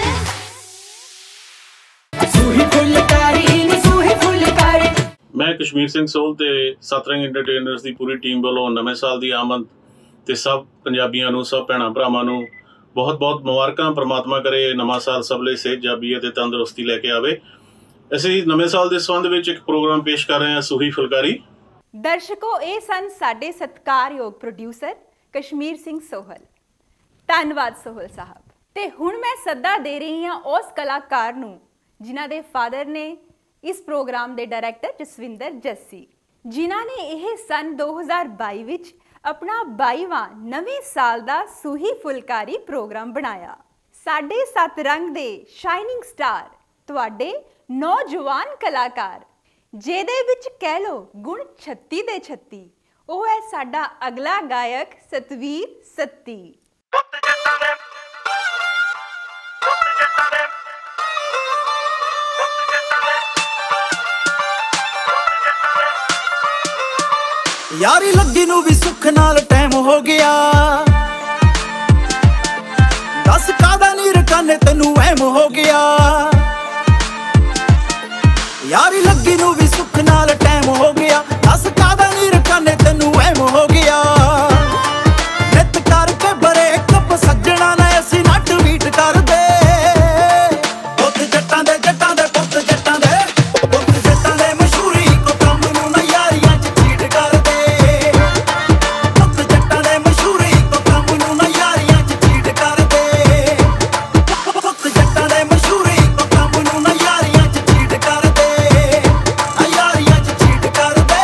सूही फुलकारी नी सूही फुलकारी। मैं कश्मीर सिंह सोहल ते सतरंग एंटरटेनर्स की पूरी टीम वालों नवे साल की आमद ते सब पंजाबियों नूं सब भैणां भरावां नूं बहुत बहुत मुबारकां। परमात्मा करे नवा साल सब ਲਈ सेहतयाबी ते तंदुरुस्ती लैके आवे। ਅਸੀਂ ਨਵੇਂ ਸਾਲ ਦੇ ਸੰਬੰਧ ਵਿੱਚ ਇੱਕ ਪ੍ਰੋਗਰਾਮ ਪੇਸ਼ ਕਰ ਰਹੇ ਹਾਂ ਸੂਹੀ ਫੁਲਕਾਰੀ। ਦਰਸ਼ਕੋ ਇਹ ਸਨ ਸਾਡੇ ਸਤਿਕਾਰਯੋਗ ਪ੍ਰੋਡਿਊਸਰ ਕਸ਼ਮੀਰ ਸਿੰਘ ਸੋਹਲ। ਧੰਨਵਾਦ ਸੋਹਲ ਸਾਹਿਬ। ਤੇ ਹੁਣ ਮੈਂ ਸੱਦਾ ਦੇ ਰਹੀ ਹਾਂ ਉਸ ਕਲਾਕਾਰ ਨੂੰ ਜਿਨ੍ਹਾਂ ਦੇ ਫਾਦਰ ਨੇ ਇਸ ਪ੍ਰੋਗਰਾਮ ਦੇ ਡਾਇਰੈਕਟਰ ਜਸਵਿੰਦਰ ਜੱਸੀ, ਜਿਨ੍ਹਾਂ ਨੇ ਇਹ ਸਨ ਦੋ ਹਜ਼ਾਰ ਬਾਈ ਵਿੱਚ ਆਪਣਾ ਬਾਈਵਾਂ ਨਵੇਂ ਸਾਲ ਦਾ ਸੂਹੀ ਫੁਲਕਾਰੀ ਪ੍ਰੋਗਰਾਮ ਬਣਾਇਆ। ਸਾਡੇ ਸੱਤ ਰੰਗ ਦੇ ਸ਼ਾਈਨਿੰਗ ਸਟਾਰ ਤੁਹਾਡੇ ਨੌਜਵਾਨ ਕਲਾਕਾਰ, ਜਿਹਦੇ ਵਿੱਚ ਕਹਿ ਲੋ ਗੁਣ ਛੱਤੀ ਦੇ ਛੱਤੀ, ਉਹ ਹੈ ਸਾਡਾ ਅਗਲਾ ਗਾਇਕ ਸਤਵੀਰ ਸੱਤੀ। यारी लगी नू भी सुख नाल टाइम हो गया, दस कादा नी रकाने तेनू एम हो गया। यारी लगी नू भी सुख नाल टाइम हो गया, दस कादा नी रकाने तेनू एम हो गया। नित करके बरे कप सज्जणा ने असी ना ट्वीट कर दे, पुत जट्टां दे जट्टां दे पुत जट्टां दे पुत जट्टां दे मशहूरी को कम नू ना यारियां च चीट कर दे। पुत जट्टां दे मशहूरी को कम नू ना यारियां च चीट कर दे। पुत जट्टां दे मशहूरी को कम नू ना यारियां च चीट कर दे, आ यारियां च चीट कर दे।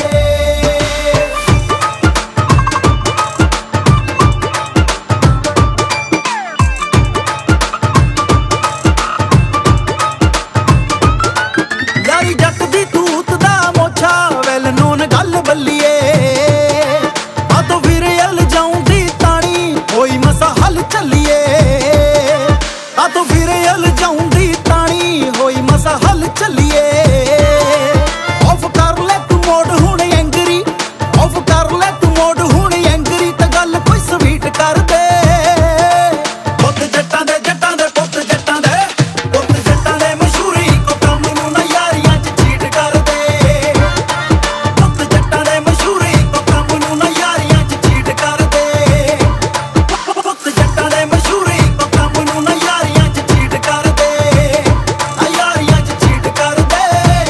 यारी जट दी तूत दा मोछा वैल नून गल बल्लीए, आ तो फिर अल जाऊंदी ताणी होई मसा हल चलिए। आ तो फिर अल जाऊंदी ताणी होई मसा हल चलिए। ऑफ कर ले तू मोड हुण एंगरी, ऑफ कर ले तू मोड हुण एंगरी, ते गल कोई स्वीट कर दे। पुत जट्टां दे जट्टां दे पुत जट्टां दे पुत जट्टां दे मशहूरी को कम नू ना यारियां च चीट कर दे। पुत जट्टां दे मशहूरी को कम नू ना यारियां च चीट कर दे। पुत जट्टां दे मशहूरी को कम नू ना यारियां च चीट कर दे, आ यारियां च चीट कर दे।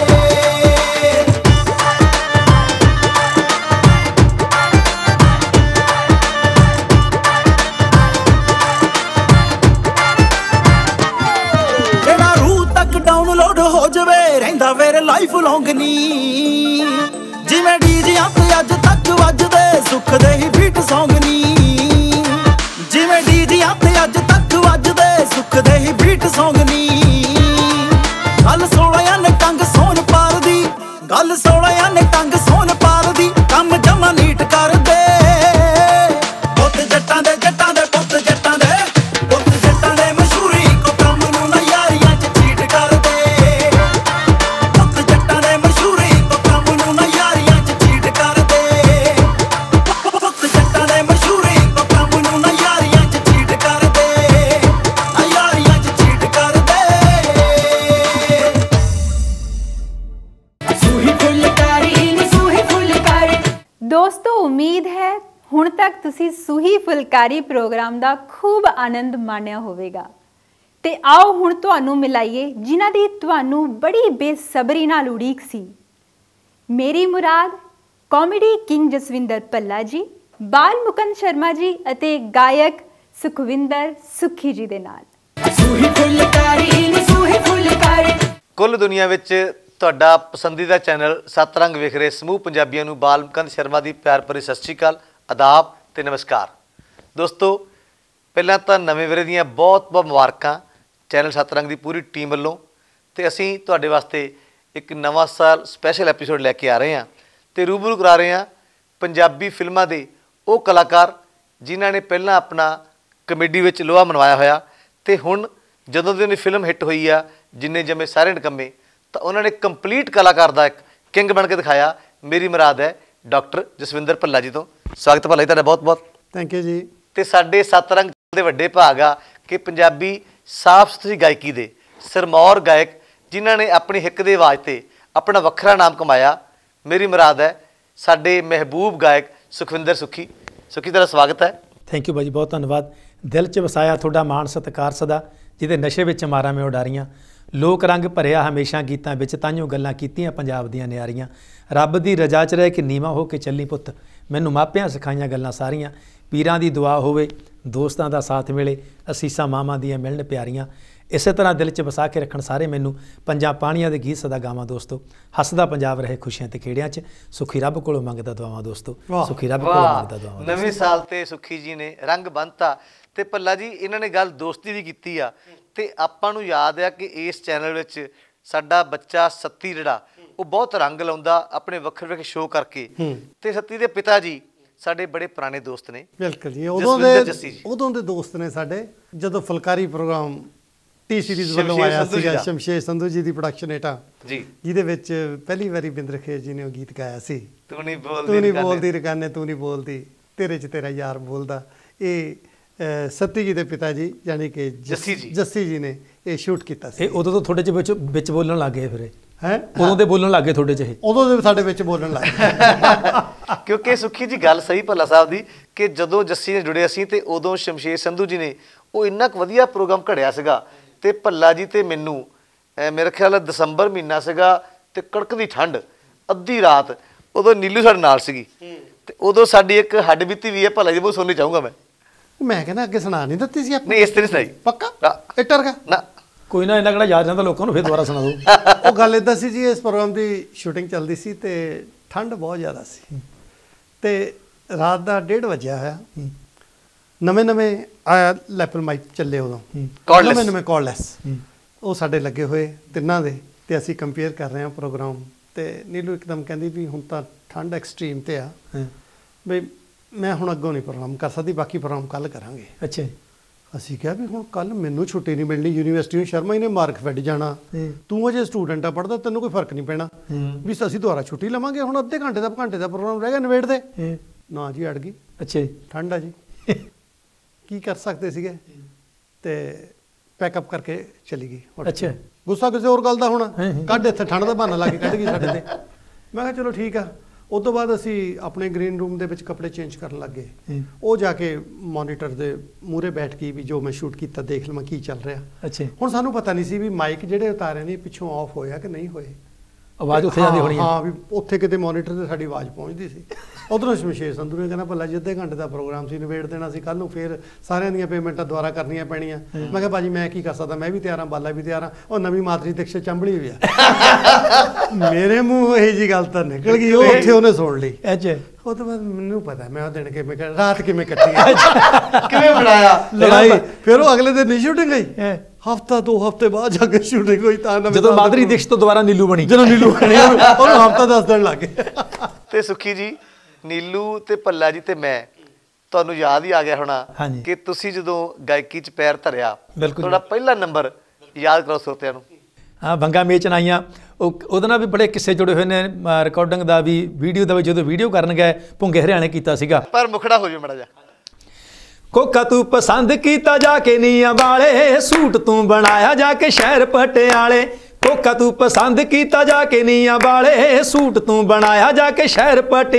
ਜਿਹੜਾ रूह तक डाउनलोड हो जावे ਰਹਿੰਦਾ ਫਿਰ ਲਾਈਫ ਲੌਂਗ ਨੀ। ਜਿਵੇਂ ਡੀਜਿਆਂ ਤੇ ਅੱਜ ਤੱਕ ਵੱਜਦੇ ਸੁੱਖ ਦੇ ਹੀ ਬੀਟ ਸੌਂਗ ਨੀ। ਜਿਵੇਂ ਡੀਜਿਆਂ ਤੇ ਅੱਜ ਤੱਕ ਵੱਜਦੇ ਸੁੱਖ ਦੇ ਹੀ ਬੀਟ ਸੌਂਗ ਨੀ। ਗੱਲ ਸੋਹਣਿਆਂ ਨੇ ਟੰਗ ਸੋਨ ਪਾਰ ਦੀ, ਗੱਲ ਸੋਹਣਿਆਂ ਨੇ ਟੰਗ ਸੋਨ ਪਾਰ ਦੀ, ਕੰਮ ਜਮਾ ਨੀਟ ਕਰ ਦੇ। ਪੁੱਤ ਜੱਟਾਂ ਦੇ ਜੱਟਾਂ ਦੇ ਪੁੱਤ ਜੱਟਾਂ ਦੇ ਪੁੱਤ ਜੱਟਾਂ ਦੇ ਮਸ਼ਹੂਰੀ ਕੋ ਕੰਮ ਨੂੰ ਨਾ ਯਾਰੀਆਂ ਚ ਚੀਟ ਕਰ ਦੇ। ਪੁੱਤ ਜੱਟਾਂ ਦੇ ਮਸ਼ਹੂਰੀ ਕੋ ਕੰਮ ਨੂੰ ਨਾ ਯਾਰੀਆਂ ਚ ਚੀਟ ਕਰ ਦੇ। ਪੁੱਤ ਜੱਟਾਂ ਦੇ ਮਸ਼ਹੂਰੀ ਕੋ ਕੰਮ ਨੂੰ ਨਾ ਯਾਰੀਆਂ ਚ ਚੀਟ ਕਰ ਦੇ, ਆ ਯਾਰੀਆਂ ਚ ਚੀਟ ਕਰ ਦੇ। सूही फुलकारी नी सूही फुलकारी। ਦੋਸਤੋ ਉਮੀਦ ਹੈ ਹੁਣ ਤੱਕ ਤੁਸੀਂ ਸੂਹੀ ਫੁਲਕਾਰੀ ਪ੍ਰੋਗਰਾਮ ਦਾ ਖੂਬ ਆਨੰਦ ਮਾਣਿਆ ਹੋਵੇਗਾ। ਤੇ ਆਓ ਹੁਣ ਤੁਹਾਨੂੰ ਮਿਲਾਈਏ ਜਿਨ੍ਹਾਂ ਦੀ ਤੁਹਾਨੂੰ ਬੜੀ ਬੇਸਬਰੀ ਨਾਲ ਉਡੀਕ ਸੀ। ਮੇਰੀ ਮੁਰਾਦ ਕਾਮੇਡੀ ਕਿੰਗ ਜਸਵਿੰਦਰ ਭੱਲਾ ਜੀ, ਬਾਲ ਮੁਕੰਦ ਸ਼ਰਮਾ ਜੀ ਅਤੇ ਗਾਇਕ ਸੁਖਵਿੰਦਰ ਸੁਖੀ ਜੀ ਦੇ ਨਾਲ। सूही फुलकारी नी सूही फुलकारी। ਕੁੱਲ ਦੁਨੀਆ ਵਿੱਚ ਤੁਹਾਡਾ ਪਸੰਦੀਦਾ ਚੈਨਲ ਸੱਤ ਰੰਗ ਵੇਖ ਰਹੇ ਸਮੂਹ ਪੰਜਾਬੀਆਂ ਨੂੰ ਬਾਲ ਮੁਕੰਦ ਸ਼ਰਮਾ ਦੀ ਪਿਆਰ ਭਰੀ ਸਤਿ ਸ਼੍ਰੀ ਅਕਾਲ, ਆਦਾਬ ਤੇ ਨਮਸਕਾਰ। ਦੋਸਤੋ ਪਹਿਲਾਂ ਤਾਂ ਨਵੇਂ ਵਰੇ ਦੀਆਂ ਬਹੁਤ ਬਹੁਤ ਮੁਬਾਰਕਾਂ ਚੈਨਲ ਸੱਤ ਰੰਗ ਦੀ ਪੂਰੀ ਟੀਮ ਵੱਲੋਂ। ਤੇ ਅਸੀਂ ਤੁਹਾਡੇ ਵਾਸਤੇ ਇੱਕ ਨਵਾਂ ਸਾਲ ਸਪੈਸ਼ਲ ਐਪੀਸੋਡ ਲੈ ਕੇ ਆ ਰਹੇ ਹਾਂ ਤੇ ਰੂਬਰੂ ਕਰਾ ਰਹੇ ਹਾਂ ਪੰਜਾਬੀ ਫਿਲਮਾਂ ਦੇ ਉਹ ਕਲਾਕਾਰ ਜਿਨ੍ਹਾਂ ਨੇ ਪਹਿਲਾਂ ਆਪਣਾ ਕਮੇਡੀ ਵਿੱਚ ਲੋਹਾ ਮਨਵਾਇਆ ਹੋਇਆ ਤੇ ਹੁਣ ਜਦੋਂ ਦੀ ਉਹਦੀ ਫਿਲਮ ਹਿੱਟ ਹੋਈ ਆ ਜਿੰਨੇ ਜਮੇ ਸਾਰੇ ਨਿਕੰਮੇ, ਤਾਂ ਉਹਨਾਂ ਨੇ ਕੰਪਲੀਟ ਕਲਾਕਾਰ ਦਾ ਇੱਕ ਕਿੰਗ ਬਣ ਕੇ ਦਿਖਾਇਆ। ਮੇਰੀ ਮੁਰਾਦ ਹੈ ਡਾਕਟਰ ਜਸਵਿੰਦਰ ਭੱਲਾ ਜੀ ਤੋਂ। ਸਵਾਗਤ ਭੱਲਾ ਜੀ ਤੁਹਾਡਾ ਬਹੁਤ ਬਹੁਤ। ਥੈਂਕ ਯੂ ਜੀ। ਤੇ ਸਾਡੇ ਸੱਤ ਰੰਗ ਦੇ ਵੱਡੇ ਭਾਗ ਆ ਕਿ ਪੰਜਾਬੀ ਸਾਫ਼ ਸੁਥਰੀ ਗਾਇਕੀ ਦੇ ਸਰਮੌਰ ਗਾਇਕ ਜਿਨ੍ਹਾਂ ਨੇ ਆਪਣੀ ਹਿੱਕ ਦੇ ਆਵਾਜ਼ ਤੇ ਆਪਣਾ ਵੱਖਰਾ ਨਾਮ ਕਮਾਇਆ। ਮੇਰੀ ਮੁਰਾਦ ਹੈ ਸਾਡੇ ਮਹਿਬੂਬ ਗਾਇਕ ਸੁਖਵਿੰਦਰ ਸੁੱਖੀ। ਸੁੱਖੀ ਤੁਹਾਡਾ ਸਵਾਗਤ ਹੈ। ਥੈਂਕ ਯੂ ਭਾਜੀ, ਬਹੁਤ ਧੰਨਵਾਦ। ਦਿਲ 'ਚ ਵਸਾਇਆ ਤੁਹਾਡਾ ਮਾਣ ਸਤਿਕਾਰ ਸਦਾ, ਜਿਹਦੇ ਨਸ਼ੇ ਵਿੱਚ ਮਾਰਾਂ ਮੈਂ ਉਡਾਰੀਆਂ। ਲੋਕ ਰੰਗ ਭਰਿਆ ਹਮੇਸ਼ਾ ਗੀਤਾਂ ਵਿੱਚ, ਤਾਈਓ ਗੱਲਾਂ ਕੀਤੀਆਂ ਪੰਜਾਬ ਦੀਆਂ ਨਿਆਰੀਆਂ। ਰੱਬ ਦੀ ਰਜ਼ਾ 'ਚ ਰਹਿ ਕੇ ਨੀਵਾਂ ਹੋ ਕੇ ਚੱਲੀ ਪੁੱਤ, ਮੈਨੂੰ ਮਾਪਿਆਂ ਸਿਖਾਈਆਂ ਗੱਲਾਂ ਸਾਰੀਆਂ। ਪੀਰਾਂ ਦੀ ਦੁਆ ਹੋਵੇ, ਦੋਸਤਾਂ ਦਾ ਸਾਥ ਮਿਲੇ, ਅਸੀਸਾਂ ਮਾਵਾਂ ਦੀਆਂ ਮਿਲਣ ਪਿਆਰੀਆਂ। ਇਸੇ ਤਰ੍ਹਾਂ ਦਿਲ 'ਚ ਵਸਾ ਕੇ ਰੱਖਣ ਸਾਰੇ ਮੈਨੂੰ, ਪੰਜਾਂ ਪਾਣੀਆਂ ਦੇ ਗੀਤ ਸਦਾ ਗਾਵਾਂ ਦੋਸਤੋ। ਹੱਸਦਾ ਪੰਜਾਬ ਰਹੇ ਖੁਸ਼ੀਆਂ ਤੇ ਖੇੜਿਆਂ 'ਚ, ਸੁਖੀ ਰੱਬ ਕੋਲੋਂ ਮੰਗਦਾ ਦੁਆਵਾਂ ਦੋਸਤੋ। ਸੁਖੀ ਰੱਬ ਕੋਲੋਂ ਮੰਗਦਾ ਦੁਆਵਾਂ। ਨਵੇਂ ਸਾਲ ਤੇ ਸੁੱਖੀ ਜੀ ਨੇ ਰੰਗ ਬੰਨਤਾ। ਤੇ ਭੱਲਾ ਜੀ ਇਹਨਾਂ ਨੇ ਗੱਲ ਦੋਸਤੀ ਦੀ ਕੀਤੀ ਆ, ਤੇ ਆਪਾਂ ਨੂੰ ਯਾਦ ਆ ਕਿ ਇਸ ਚੈਨਲ ਵਿੱਚ ਸਾਡਾ ਬੱਚਾ ਸੱਤੀ ਜਿਹੜਾ ਉਹ ਬਹੁਤ ਰੰਗ ਲਾਉਂਦਾ ਆਪਣੇ ਵੱਖਰੇ ਵੱਖਰੇ ਸ਼ੋਅ ਕਰਕੇ। ਤੇ ਸੱਤੀ ਦੇ ਪਿਤਾ ਜੀ ਸਾਡੇ ਬੜੇ ਪੁਰਾਣੇ ਦੋਸਤ ਨੇ। ਬਿਲਕੁਲ ਜੀ, ਉਦੋਂ ਦੇ ਉਦੋਂ ਦੇ ਦੋਸਤ ਨੇ ਸਾਡੇ। ਜਦੋਂ ਫੁਲਕਾਰੀ ਪ੍ਰੋਗਰਾਮ ਟੀ ਸੀਰੀਜ਼ ਵੱਲੋਂ ਆਇਆ ਸੀਗਾ, ਸ਼ਮਸ਼ੇਰ ਸੰਧੂ ਜੀ ਦੀ ਪ੍ਰੋਡਕਸ਼ਨ ਹੇਠਾਂ ਜੀ, ਜਿਹਦੇ ਵਿੱਚ ਪਹਿਲੀ ਵਾਰੀ ਬਿੰਦਰ ਖੇਰ ਜੀ ਨੇ ਉਹ ਗੀਤ ਗਾਇਆ ਸੀ, ਤੂੰ ਨਹੀਂ ਬੋਲਦੀ ਤੂੰ ਨਹੀਂ ਬੋਲਦੀ ਰਕਾਨੇ ਤੂੰ ਨਹੀਂ ਬੋਲਦੀ, ਤੇਰੇ 'ਚ ਤੇਰਾ ਯਾਰ ਬੋਲਦਾ। ਇਹ ਸੱਤੀ ਜੀ ਦੇ ਪਿਤਾ ਜੀ ਯਾਨੀ ਕਿ ਜੱਸੀ ਜੀ ਜੱਸੀ ਜੀ ਨੇ ਇਹ ਸ਼ੂਟ ਕੀਤਾ ਸੀ। ਇਹ ਉਦੋਂ ਤੋਂ ਤੁਹਾਡੇ 'ਚ ਵਿੱਚ ਵਿੱਚ ਬੋਲਣ ਲੱਗ ਗਏ? ਫਿਰ ਹੈ ਉਦੋਂ ਦੇ ਬੋਲਣ ਲੱਗ ਗਏ ਤੁਹਾਡੇ 'ਚ? ਇਹ ਉਦੋਂ ਦੇ ਸਾਡੇ ਵਿੱਚ ਬੋਲਣ ਲੱਗ ਗਏ। ਕਿਉਂਕਿ ਸੁੱਖੀ ਜੀ ਗੱਲ ਸਹੀ ਭੱਲਾ ਸਾਹਿਬ ਦੀ ਕਿ ਜਦੋਂ ਜੱਸੀ ਨੇ ਜੁੜੇ ਅਸੀਂ ਤੇ ਉਦੋਂ ਸ਼ਮਸ਼ੇਰ ਸੰਧੂ ਜੀ ਨੇ ਉਹ ਇੰਨਾ ਕੁ ਵਧੀਆ ਪ੍ਰੋਗਰਾਮ ਘੜਿਆ ਸੀਗਾ। ਤੇ ਭੱਲਾ ਜੀ ਤੇ ਮੈਨੂੰ ਮੇਰੇ ਖਿਆਲ ਦਸੰਬਰ ਮਹੀਨਾ ਸੀਗਾ ਤੇ ਕੜਕਦੀ ਠੰਡ, ਅੱਧੀ ਰਾਤ, ਉਦੋਂ ਨੀਲੂ ਸਾਡੇ ਨਾਲ ਸੀਗੀ। ਤੇ ਉਦੋਂ ਸਾਡੀ ਇੱਕ ਹੱਡ ਬੀਤੀ ਵੀ ਹੈ ਭੱਲਾ ਜੀ, ਬਹੁਤ ਸੁਣਨੀ ਚਾਹੂੰਗਾ ਮੈਂ। ਮੈਂ ਕਹਿੰਦਾ ਅੱਗੇ ਸੁਣਾ ਨਹੀਂ ਦਿੱਤੀ ਸੀ ਨਹੀਂ ਇਸ ਤੇ ਨਹੀਂ ਸੁਣਾਈ ਪੱਕਾ ਇੱਟਰ ਕਾ ਨਾ ਕੋਈ ਨਾ, ਇਹਨਾਂ ਕਿਹੜਾ ਯਾਦ ਰਹਿੰਦਾ ਲੋਕਾਂ ਨੂੰ, ਫਿਰ ਦੁਬਾਰਾ ਸੁਣਾ ਦਿਓ। ਉਹ ਗੱਲ ਇੱਦਾਂ ਸੀ ਜੀ, ਇਸ ਪ੍ਰੋਗਰਾਮ ਦੀ ਸ਼ੂਟਿੰਗ ਚੱਲਦੀ ਸੀ ਤੇ ਠੰਡ ਬਹੁਤ ਜ਼ਿਆਦਾ ਸੀ ਤੇ ਰਾਤ ਦਾ ਡੇਢ ਵਜਿਆ ਹੋਇਆ। ਨਵੇਂ ਨਵੇਂ ਆਇਆ ਲੈਪਲ ਮਾਈਕ ਚੱਲੇ ਉਦੋਂ, ਨਵੇਂ ਨਵੇਂ ਕਾਰਡਲੈਸ ਉਹ ਸਾਡੇ ਲੱਗੇ ਹੋਏ ਤਿੰਨਾਂ ਦੇ, ਤੇ ਅਸੀਂ ਕੰਪੇਅਰ ਕਰ ਰਹੇ ਹਾਂ ਪ੍ਰੋਗਰਾਮ। ਤੇ ਨੀਲੂ ਇੱਕਦਮ ਕਹਿੰਦੀ ਵੀ ਹੁਣ ਤਾਂ ਠੰਡ ਐਕਸਟ੍ਰੀਮ ਤੇ ਆ ਬਈ ਮੈਂ ਹੁਣ ਅੱਗੋਂ ਨਹੀਂ ਪ੍ਰੋਗਰਾਮ ਕਰ ਸਕਦੀ, ਬਾਕੀ ਪ੍ਰੋਗਰਾਮ ਕੱਲ੍ਹ ਕਰਾਂਗੇ। ਅੱਛਾ। ਅਸੀਂ ਕਿਹਾ ਵੀ ਹੁਣ ਕੱਲ੍ਹ ਮੈਨੂੰ ਛੁੱਟੀ ਨਹੀਂ ਮਿਲਣੀ, ਯੂਨੀਵਰਸਿਟੀ ਨੂੰ ਸ਼ਰਮਾ ਹੀ ਨੇ ਮਾਰਕ ਫੈਡ ਜਾਣਾ, ਤੂੰ ਅਜੇ ਸਟੂਡੈਂਟ ਆ ਪੜ੍ਹਦਾ, ਤੈਨੂੰ ਕੋਈ ਫਰਕ ਨਹੀਂ ਪੈਣਾ, ਵੀ ਅਸੀਂ ਦੁਬਾਰਾ ਛੁੱਟੀ ਲਵਾਂਗੇ। ਹੁਣ ਅੱਧੇ ਘੰਟੇ ਦਾ ਘੰਟੇ ਦਾ ਪ੍ਰੋਗਰਾਮ ਰਹਿ ਗਿਆ, ਨਿਬੇੜ ਦੇ ਨਾ ਜੀ, ਅੜ ਗਈ। ਅੱਛਾ ਜੀ, ਠੰਡ ਆ ਜੀ, ਕੀ ਕਰ ਸਕਦੇ ਸੀਗੇ, ਤੇ ਪੈਕਅਪ ਕਰਕੇ ਚਲੀ ਗਈ। ਅੱਛਾ, ਗੁੱਸਾ ਕਿਸੇ ਹੋਰ ਗੱਲ ਦਾ ਹੋਣਾ, ਕੱਢ ਇੱਥੇ ਠੰਡ ਦਾ ਬਹਾਨਾ ਲਾ ਕੇ ਕੱਢ ਗਈ ਸਾਡੇ ਤੇ। ਮੈਂ ਕਿਹਾ ਚਲੋ ਠੀਕ ਆ। ਉਸ ਤੋਂ ਬਾਅਦ ਅਸੀਂ ਆਪਣੇ ਗ੍ਰੀਨ ਰੂਮ ਦੇ ਵਿੱਚ ਕੱਪੜੇ ਚੇਂਜ ਕਰਨ ਲੱਗ ਗਏ। ਉਹ ਜਾ ਕੇ ਮੋਨੀਟਰ ਦੇ ਮੂਹਰੇ ਬੈਠ ਕੇ ਵੀ ਜੋ ਮੈਂ ਸ਼ੂਟ ਕੀਤਾ ਦੇਖ ਲਵਾਂ ਕੀ ਚੱਲ ਰਿਹਾ। ਅੱਛਾ। ਹੁਣ ਸਾਨੂੰ ਪਤਾ ਨਹੀਂ ਸੀ ਵੀ ਮਾਈਕ ਜਿਹੜੇ ਉਤਾਰੇ ਨੇ ਪਿੱਛੋਂ ਆਫ ਹੋਇਆ ਕਿ ਨਹੀਂ ਹੋਏ, ਆਵਾਜ਼ ਉੱਥੇ ਜਾਂਦੀ ਹੋਣੀ। ਹਾਂ, ਵੀ ਉੱਥੇ ਕਿਤੇ ਮੋਨੀਟਰ ਤੇ ਸਾਡੀ ਆਵਾਜ਼ ਪਹੁੰਚਦੀ ਸੀ। ਉਧਰੋਂ ਸ਼ਮਸ਼ੇਰ ਸੰਧੂ ਨੇ ਕਹਿੰਦਾ ਭੱਲਾ ਜੀ ਅੱਧੇ ਘੰਟੇ ਦਾ ਪ੍ਰੋਗਰਾਮ ਸੀ, ਨਿਬੇੜ ਦੇਣਾ ਸੀ ਕੱਲ੍ਹ ਨੂੰ, ਫਿਰ ਸਾਰਿਆਂ ਦੀਆਂ ਪੇਮੈਂਟਾਂ ਦੁਬਾਰਾ ਕਰਨੀਆਂ ਪੈਣੀਆਂ। ਮੈਂ ਕਿਹਾ ਭਾਜੀ ਮੈਂ ਕੀ ਕਰ ਸਕਦਾ, ਮੈਂ ਵੀ ਤਿਆਰ ਹਾਂ, ਬਾਲਾ ਵੀ ਤਿਆਰ ਹਾਂ। ਉਹ ਨਵੀਂ ਮਾਤਰੀ ਦੀਕਸ਼ਿਤ ਚੰਬੜੀ ਹੋਈ ਆ। ਮੇਰੇ ਮੂੰਹ ਇਹੀ ਜੀ ਗੱਲ ਤਾਂ ਨਿਕਲ ਗਈ, ਉਹ ਉੱਥੇ ਉਹਨੇ ਸੁਣ ਲਈ। ਅੱਛਾ। ਉਹ ਤੋਂ ਬਾਅਦ ਮੈਨੂੰ ਪਤਾ ਮੈਂ ਉਹ ਦਿਨ ਕਿਵੇਂ ਰਾਤ ਕਿਵੇਂ ਕੱਟੀ, ਕਿਵੇਂ ਬਣਾਇਆ ਲੜਾਈ। ਫਿਰ ਉਹ ਅਗਲੇ ਦਿਨ ਨਹੀਂ ਸ਼ੂਟਿੰਗ ਗਈ, ਹਫਤਾ ਦੋ ਹਫਤੇ ਬਾਅਦ ਜਾ ਕੇ ਸ਼ੂਟਿੰਗ ਹੋਈ। ਤਾਂ ਜਦੋਂ ਮਾਧੁਰੀ ਦੀਕਸ਼ਿਤ ਤੋਂ ਦੁਬਾਰਾ ਨੀਲੂ ਬਣੀ, ਜਦੋਂ ਨੀਲੂ ਬਣੀ ਉਹਨੂੰ ਹਫਤਾ ਦੱਸ ਦਿਨ ਲੱਗ ਗਏ। ਤੇ ਸੁੱਖੀ ਜੀ, ਨੀਲੂ ਤੇ ਭੱਲਾ ਜੀ ਤੇ ਮੈਂ, ਤੁਹਾਨੂੰ ਯਾਦ ਹੀ ਆ ਗਿਆ ਹੋਣਾ ਕਿ ਤੁਸੀਂ ਜਦੋਂ ਗਾਇਕੀ 'ਚ ਪੈਰ ਧਰਿਆ, ਤੁਹਾਡਾ ਪਹਿਲਾ ਨੰਬਰ ਯਾਦ ਕਰੋ ਸਰੋਤਿਆਂ ਨੂੰ। ਹਾਂ, ਬੰਗਾ ਮੇਚਨ ਆਈਆਂ, ਉਹ ਉਹਦੇ ਨਾਲ ਵੀ ਬੜੇ ਕਿੱਸੇ ਜੁੜੇ ਹੋਏ ਨੇ, ਰਿਕਾਰਡਿੰਗ ਦਾ ਵੀ, ਵੀਡੀਓ ਦਾ ਵੀ। ਜਦੋਂ ਵੀਡੀਓ ਕਰਨ ਗਏ ਭੁੰਗੇ ਹਰਿਆਣੇ ਕੀਤਾ ਸੀਗਾ। ਪਰ ਮੁਖੜਾ ਹੋ ਜਾਓ ਮੜਾ ਜਾ। ਕੋਕਾ ਤੂੰ ਪਸੰਦ ਕੀਤਾ ਜਾ ਕੇ ਨੀਆਂ ਵਾਲੇ, ਸੂਟ ਤੂੰ ਬਣਾਇਆ ਜਾ ਕੇ ਸ਼ਹਿਰ ਪਟਿਆਲੇ। ਕੋਕਾ ਤੂੰ ਪਸੰਦ ਕੀਤਾ ਜਾ ਕੇ ਨੀਆਂ ਵਾਲੇ, ਸੂਟ ਤੂੰ ਬਣਾਇਆ ਜਾ ਕੇ ਸ਼ਹਿਰ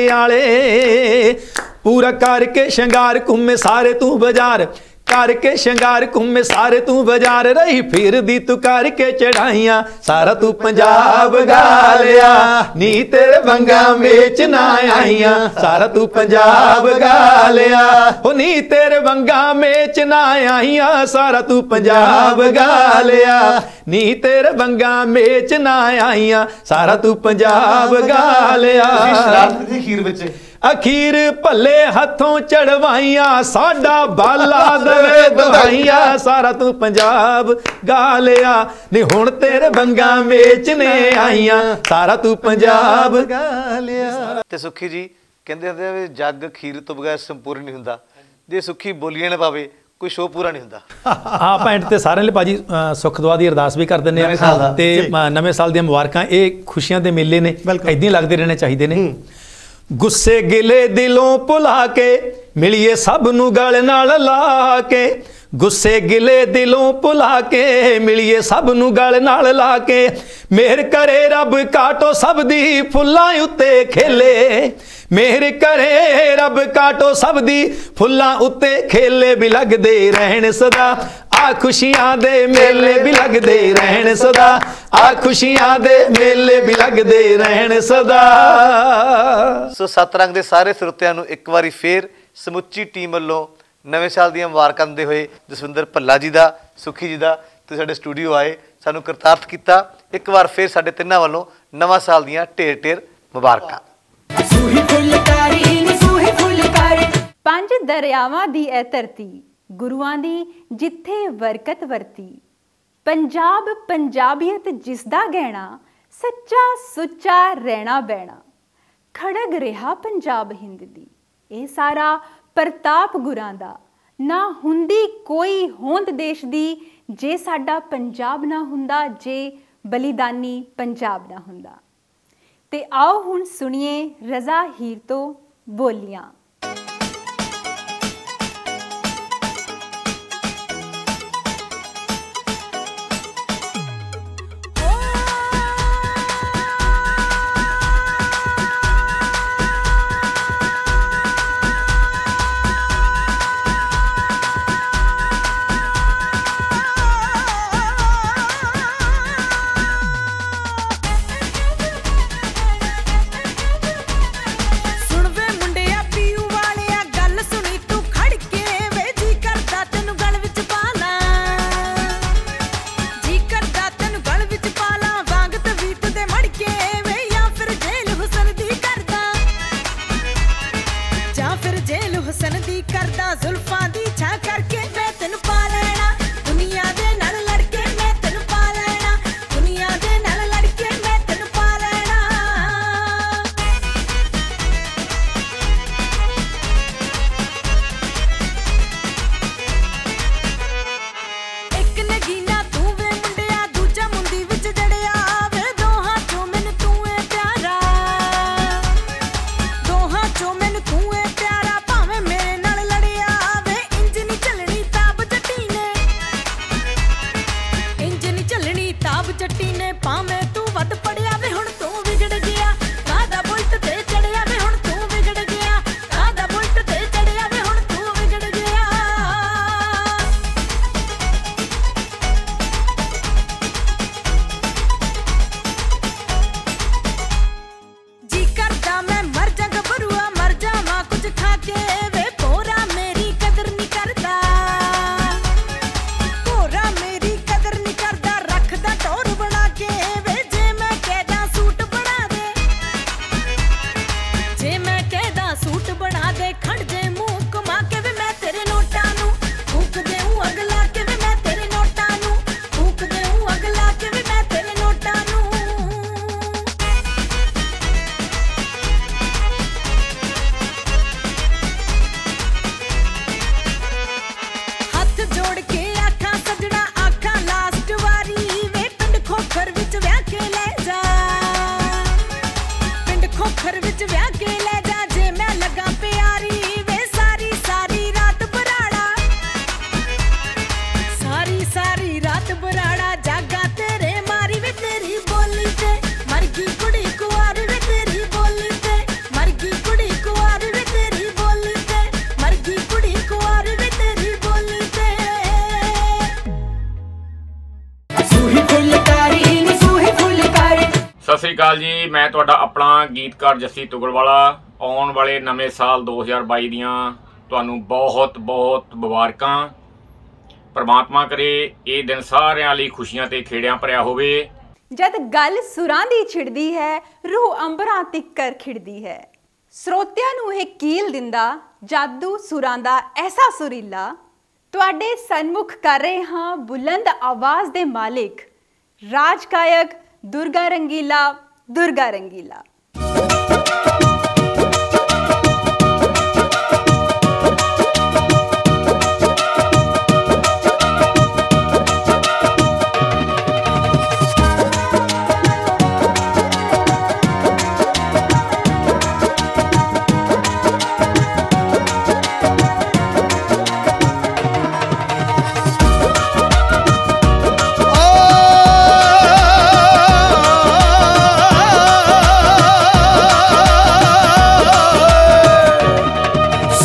ਪਟਿਆਲੇ। ਪੂਰਾ ਕਰਕੇ ਸ਼ਿੰਗਾਰ ਘੁੰਮੇ ਸਾਰੇ ਤੂੰ ਬਾਜ਼ਾਰ, ਕਰਕੇ ਸ਼ਿੰਗਾਰ ਘੁੰਮੇ ਸਾਰੇ ਤੂੰ ਬਾਜ਼ਾਰ। ਰਹੀ ਫਿਰਦੀ ਤੂੰ ਕਰਕੇ ਚੜਾਈਆਂ, ਸਾਰਾ ਤੂੰ ਪੰਜਾਬ ਗਾ ਲਿਆ। ਨੀ ਤੇਰੇ ਵੰਗਾ ਮੇਚ ਨਾ ਆਈਆਂ, ਸਾਰਾ ਤੂੰ ਪੰਜਾਬ ਗਾ ਲਿਆ। ਹੋ ਨੀ ਤੇਰੇ ਵੰਗਾ ਮੇਚ ਨਾ ਆਈਆਂ, ਸਾਰਾ ਤੂੰ ਪੰਜਾਬ ਗਾ ਲਿਆ। ਨੀ ਤੇਰੇ ਵੰਗਾ ਮੇਚ ਨਾ ਆਈਆਂ, ਸਾਰਾ ਤੂੰ ਪੰਜਾਬ ਗਾ ਲਿਆ। ਸ਼ਰਾਰਤ ਦੀ ਖੀਰ ਵਿੱਚ ਅਖੀਰ ਭੱਲੇ ਹੱਥੋਂ ਚੜਵਾਈਆਂ, ਸਾਡਾ ਬਾਲਾ ਦਵੇ ਦਵਾਈਆਂ, ਸਾਰਾ ਤੂੰ ਪੰਜਾਬ ਗਾ ਲਿਆ। ਨੀ ਹੁਣ ਤੇਰੇ ਵੰਗਾ ਮੇਚਨੇ ਆਈਆਂ, ਸਾਰਾ ਤੂੰ ਪੰਜਾਬ ਗਾ ਲਿਆ। ਤੇ ਸੁੱਖੀ ਜੀ ਕਹਿੰਦੇ ਹੁੰਦੇ ਵੀ ਜੱਗ ਖੀਰ ਤੋਂ ਬਗੈਰ ਸੰਪੂਰਨ ਨਹੀਂ ਹੁੰਦਾ, ਜੇ ਸੁੱਖੀ ਬੋਲੀਆਂ ਨਾ ਪਾਵੇ ਕੋਈ ਸ਼ੋਅ ਪੂਰਾ ਨਹੀਂ ਹੁੰਦਾ। ਹਾਂ, ਪੈਂਟ ਤੇ ਸਾਰਿਆਂ ਲਈ ਭਾਜੀ ਸੁੱਖ ਦੁਆ ਦੀ ਅਰਦਾਸ ਵੀ ਕਰ ਦਿੰਦੇ ਆ ਤੇ ਨਵੇਂ ਸਾਲ ਦੀਆਂ ਮੁਬਾਰਕਾਂ। ਇਹ ਖੁਸ਼ੀਆਂ ਦੇ ਮੇਲੇ ਨੇ, ਇੱਦਾਂ ਹੀ ਲੱਗਦੇ ਰਹਿਣੇ ਚਾਹੀਦੇ ਨੇ। गुस्से गिले दिलों भुला के मिलिए सब नू गल नाल ला के, गुस्से गिले दिलों भुला के मिलिए सब नू गल नाल ला के, मेहर करे रब काटो सब दी फुल्लां उत्ते खेले, मेहर करे रब काटो सब दी फुल्लां उत्ते खेले, भी लगदे रहन सदा आ खुशियां दे मेले, भी लगदे रहन सदा आ खुशियां दे मेले, भी लगदे रहन सदा। सो सत रंग दे सारे ਸਰੋਤਿਆਂ ਨੂੰ ਇੱਕ ਵਾਰੀ ਫੇਰ ਸਮੁੱਚੀ ਟੀਮ ਵੱਲੋਂ ਨਵੇਂ ਸਾਲ ਦੀਆਂ ਮੁਬਾਰਕਾਂ ਦਿੰਦੇ ਹੋਏ ਜਸਵਿੰਦਰ ਭੱਲਾ ਜੀ ਦਾ, ਸੁਖੀ ਜੀ ਦਾ, ਤੁਸੀਂ ਸਾਡੇ ਸਟੂਡੀਓ ਆਏ, ਸਾਨੂੰ ਕਰਤਾਰਥ ਕੀਤਾ। ਇੱਕ ਵਾਰ ਫੇਰ ਸਾਡੇ ਤਿੰਨਾਂ ਵੱਲੋਂ ਨਵਾਂ ਸਾਲ ਦੀਆਂ ਢੇਰ ਢੇਰ ਮੁਬਾਰਕਾਂ। ਸੂਹੀ ਫੁਲਕਾਰੀ ਨੀ ਸੂਹੀ ਫੁਲਕਾਰੀ, ਪੰਜ ਦਰਿਆਵਾਂ ਦੀ ਇਹ ਧਰਤੀ, ਗੁਰੂਆਂ ਦੀ ਜਿੱਥੇ ਬਰਕਤ ਵਰਤੀ, ਪੰਜਾਬ ਪੰਜਾਬੀਅਤ ਜਿਸ ਦਾ ਗਹਿਣਾ, ਸੱਚਾ ਸੁੱਚਾ ਰਹਿਣਾ ਬਹਿਣਾ, ਖੜਗ ਰਿਹਾ ਪੰਜਾਬ ਹਿੰਦ ਦੀ, ਇਹ ਸਾਰਾ ਪ੍ਰਤਾਪ ਗੁਰਾਂ ਦਾ, ਨਾ ਹੁੰਦੀ ਕੋਈ ਹੋਂਦ ਦੇਸ਼ ਦੀ ਜੇ ਸਾਡਾ ਪੰਜਾਬ ਨਾ ਹੁੰਦਾ, ਜੇ ਬਲੀਦਾਨੀ ਪੰਜਾਬ ਨਾ ਹੁੰਦਾ। ਤੇ ਆਓ ਹੁਣ ਸੁਣੀਏ ਰਜ਼ਾ ਹੀਰ ਤੋਂ ਬੋਲੀਆਂ। ਸਤਿ ਸ੍ਰੀ ਅਕਾਲ ਜੀ, ਮੈਂ ਤੁਹਾਡਾ ਆਪਣਾ ਗੀਤਕਾਰ ਜੱਸੀ ਤੁਗਲਵਾਲਾ। ਆਉਣ ਵਾਲੇ ਨਵੇਂ ਸਾਲ ਦੋ ਹਜ਼ਾਰ ਬਾਈ ਦੀਆਂ ਤੁਹਾਨੂੰ ਬਹੁਤ ਬਹੁਤ ਮੁਬਾਰਕਾਂ। ਪਰਮਾਤਮਾ ਕਰੇ ਇਹ ਦਿਨ ਸਾਰਿਆਂ ਲਈ ਖੁਸ਼ੀਆਂ ਤੇ ਖੇੜਿਆਂ ਭਰਿਆ ਹੋਵੇ। ਜਦ ਗੱਲ ਸੁਰਾਂ ਦੀ ਛਿੜਦੀ ਹੈ, ਰੂਹ ਅੰਬਰਾਂ ਤਿੱਕਰ ਖਿੜਦੀ ਹੈ। ਸਰੋਤਿਆਂ ਨੂੰ ਇਹ ਕੀਲ ਦਿੰਦਾ ਜਾਦੂ ਸੁਰਾਂ ਦਾ ਐਸਾ ਸੁਰੀਲਾ। ਤੁਹਾਡੇ ਸਨਮੁਖ ਕਰ ਰਹੇ ਹਾਂ ਬੁਲੰਦ ਆਵਾਜ਼ ਦੇ ਮਾਲਿਕ, ਰਾਜ ਗਾਇਕ ਦੁਰਗਾ ਰੰਗੀਲਾ। ਦੁਰਗਾ ਰੰਗੀਲਾ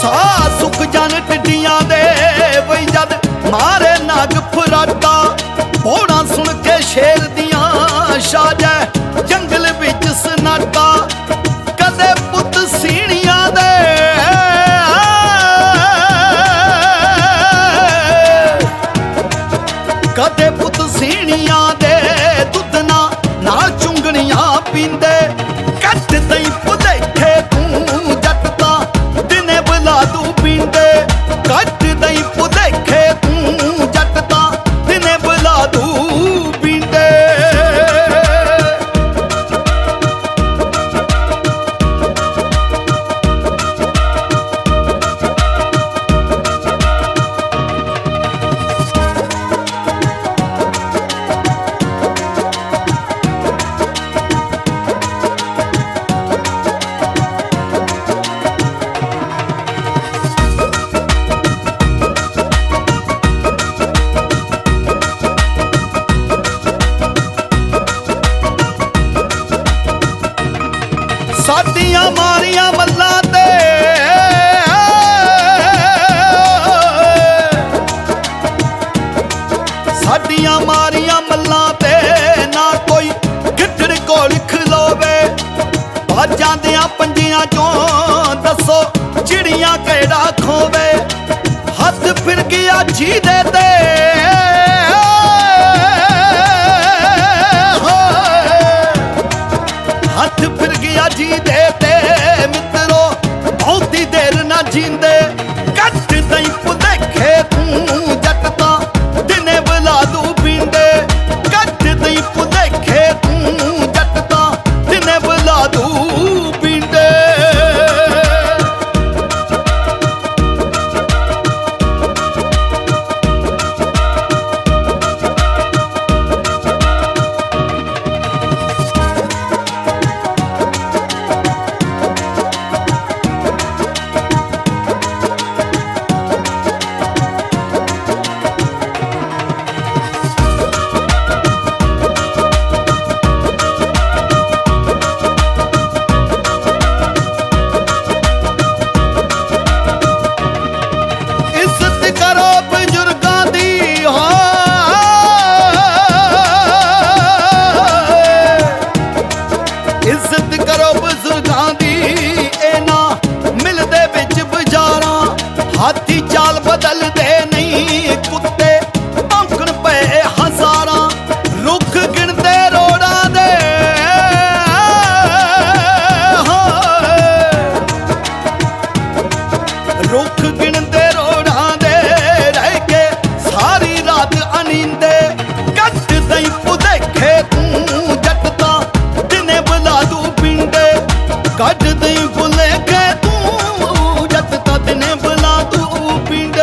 ਸਾਹ ਸੁੱਕ ਜਾਣ ਟਿੱਡੀਆਂ ਦੇ ਵਈ ਜਦ ਮਾਰੇ ਨਾਗ ਫਰਾਟਾ ਹੋਣਾ ਸੁਣ ਕੇ ਸ਼ੇਰ ਦੀਆਂ ਸ਼ਾਜੈ ਜੰਗਲ ਵਿੱਚ ਸਨਾਟਾ ਕਦੇ ਪੁੱਤ ਸੀਣੀਆਂ ਦੇ ਕਦੇ ਪੁੱਤ ਸੀਣੀਆਂ ਦੇ ਦੁੱਧ ਨਾਲ ਚੁੰਗਣੀਆਂ ਪੀਂਦੇ ਕੱਟ ਦਈ ਪੁਦੇਖੇ ਤੂੰ ਜੱਟ ਤਾਂ ਦਿਨੇ ਬੁਲਾ ਦੂ ਪੀਂਦੇ ਕੱਟ ਦਈ ਪੁਦੇਖੇ ਤੂੰ ਜੱਟ ਤਾਂ ਦਿਨੇ ਬੁਲਾ ਦੂ ਪੀਂਦੇ ਸਾਡੀਆਂ ਮਾਰੀਆਂ ਮੱਲਾਂ ਤੇ ਸਾਡੀਆਂ ਮਾਰੀਆਂ ਮੱਲਾਂ ਤੇ ਨਾ ਕੋਈ ਗਿੱਦੜ ਕੋਲ ਖਲੋਵੇ ਬਾਜਾਂ ਦਿਆਂ ਪੰਜੀਆਂ ਚੋਂ ਦੱਸੋ ਚਿੜੀਆਂ ਕਿਹੜਾ ਖੋਵੇ ਹੱਥ ਫਿਰ ਗਿਆ ਜਿਹਦੇ ਤੇ ਹੱਥ ਫਿਰ ਗਿਆ ਜਿਹਦੇ ਤੇ ਮਿੱਤਰੋ ਬਹੁਤੀ ਦੇਰ ਨਾ ਜੀਂਦੇ ਕੱਟ ਦਈ ਪੁਦੇਖੇ ਤੂੰ ਜੱਟ ਤਾਂ ਦਿਨੇ ਬੁਲਾ ਦੂ ਪੀਂਦੇ ਕੱਟ ਦਈ ਪੁਦੇਖੇ ਤੂੰ ਜੱਟ ਤਾਂ ਦਿਨੇ ਬੁਲਾ ਦੂ ਪੀਂਦੇ ਹਾਥੀ ਚਾਲ ਬਦਲਦੇ ਨਹੀਂ ਕੁੱਤੇ ਭੌਂਕਣ ਪਏ ਹਜ਼ਾਰਾਂ ਰੁੱਖ ਗਿਣਦੇ ਰੋੜਾਂ ਦੇ ਰੁੱਖ ਗਿਣਦੇ ਰੋੜਾਂ ਦੇ ਰਹਿ ਕੇ ਸਾਰੀ ਰਾਤ ਅਨੀਂਦੇ ਕੱਟ ਦਈ ਪੁਦੇਖੇ ਤੂੰ ਜੱਟ ਤਾਂ ਦਿਨੇ ਬੁਲਾ ਦੂ ਪੀਂਦੇ ਕੱਢ ਦਈ ਪੁਦੇਖੇ ਤੂੰ ਜੱਟ ਤਾਂ ਦਿਨੇ ਬੁਲਾ ਦੂ ਪੀਂਦੇ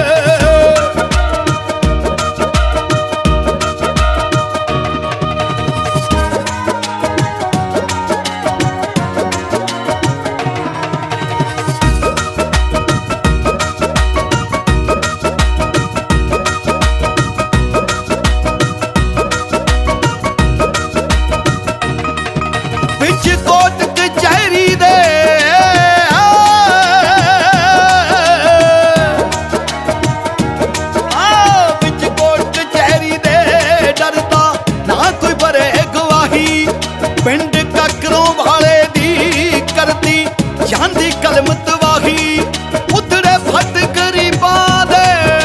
ਵਿੱਚ ਕੋਟ ਕਚਹਿਰੀ ਦੇ ਆ ਵਿੱਚ ਕੋਟ ਕਚਹਿਰੀ ਦੇ ਡਰਦਾ ਨਾ ਕੋਈ ਭਰੇ ਗਵਾਹੀ ਪਿੰਡ ਕਾਕਰੋਂ ਵਾਲੇ ਦੀ ਕਰਦੀ ਜਾਂਦੀ ਕਲਮ ਤਵਾਹੀ ਉਧੜੇ ਫਟ ਗਰੀਬਾਂ ਦੇ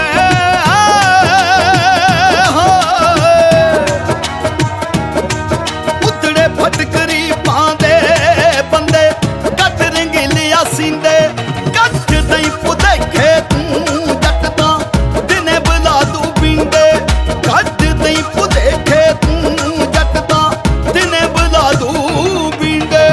ਉਧੜੇ ਫਟ ਗਰੀਬਾਂ ਦੇ ਬੰਦੇ ਕੱਟ ਰੰਗੀਲਿਆ ਸਿੰਦੇ ਕੱਟ ਦਈ ਪੁਦੇਖੇ ਤੂੰ ਜੱਟ ਤਾਂ ਦਿਨੇ ਬੁਲਾ ਦੂ ਪੀਂਦੇ ਕੱਟ ਦਈ ਪੁਦੇਖੇ ਤੂੰ ਜੱਟ ਤਾਂ ਦਿਨੇ ਬੁਲਾ ਦੂ ਪੀਂਦੇ।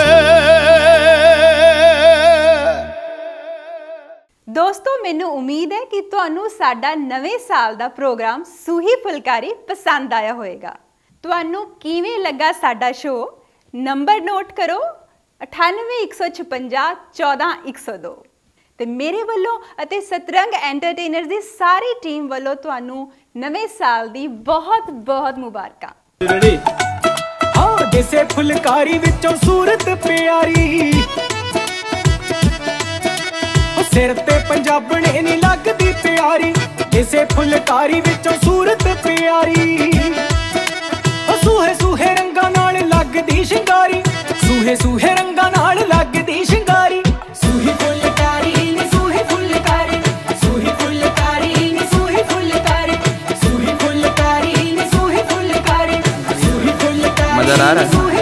ਦੋਸਤੋ ਮੈਨੂੰ ਉਮੀਦ ਹੈ ਕਿ ਤੁਹਾਨੂੰ ਸਾਡਾ ਨਵੇਂ ਸਾਲ ਦਾ ਪ੍ਰੋਗਰਾਮ ਸੂਹੀ ਫੁਲਕਾਰੀ ਪਸੰਦ ਆਇਆ ਹੋਵੇਗਾ। ਤੁਹਾਨੂੰ ਕਿਵੇਂ ਲੱਗਾ ਸਾਡਾ ਸ਼ੋਅ? ਨੰਬਰ ਨੋਟ ਕਰੋ ਅਠਾਨਵੇਂ ਇੱਕ ਸੌ ਛਪੰਜਾ ਚੌਦਾਂ ਇੱਕ ਸੌ ਦੋ ਤੇ ਮੇਰੇ ਵੱਲੋਂ ਅਤੇ ਸਤਰੰਗ ਐਂਟਰਟੇਨਰਸ ਦੀ ਸਾਰੀ ਟੀਮ ਵੱਲੋਂ ਤੁਹਾਨੂੰ ਨਵੇਂ ਸਾਲ ਦੀ ਬਹੁਤ ਬਹੁਤ ਮੁਬਾਰਕਾਂ। ਰੈਡੀ ਹਾਂ ਜਿਸੇ ਫੁਲਕਾਰੀ ਵਿੱਚੋਂ ਸੂਰਤ ਪਿਆਰੀ सिर ते पंजाबणे नी लगदी प्यारी इसे फुलकारी विचों सूरत प्यारी सूहे सूहे रंगां नाल लगदी शिंगारी सूहे सूहे रंगां नाल लगदी शिंगारी सूही फुलकारी नी सूही फुलकारी सूही फुलकारी नी सूही फुलकारी सूही फुलकारी नी सूही फुलकारी सूही फुलकारी मजा आ रहा है।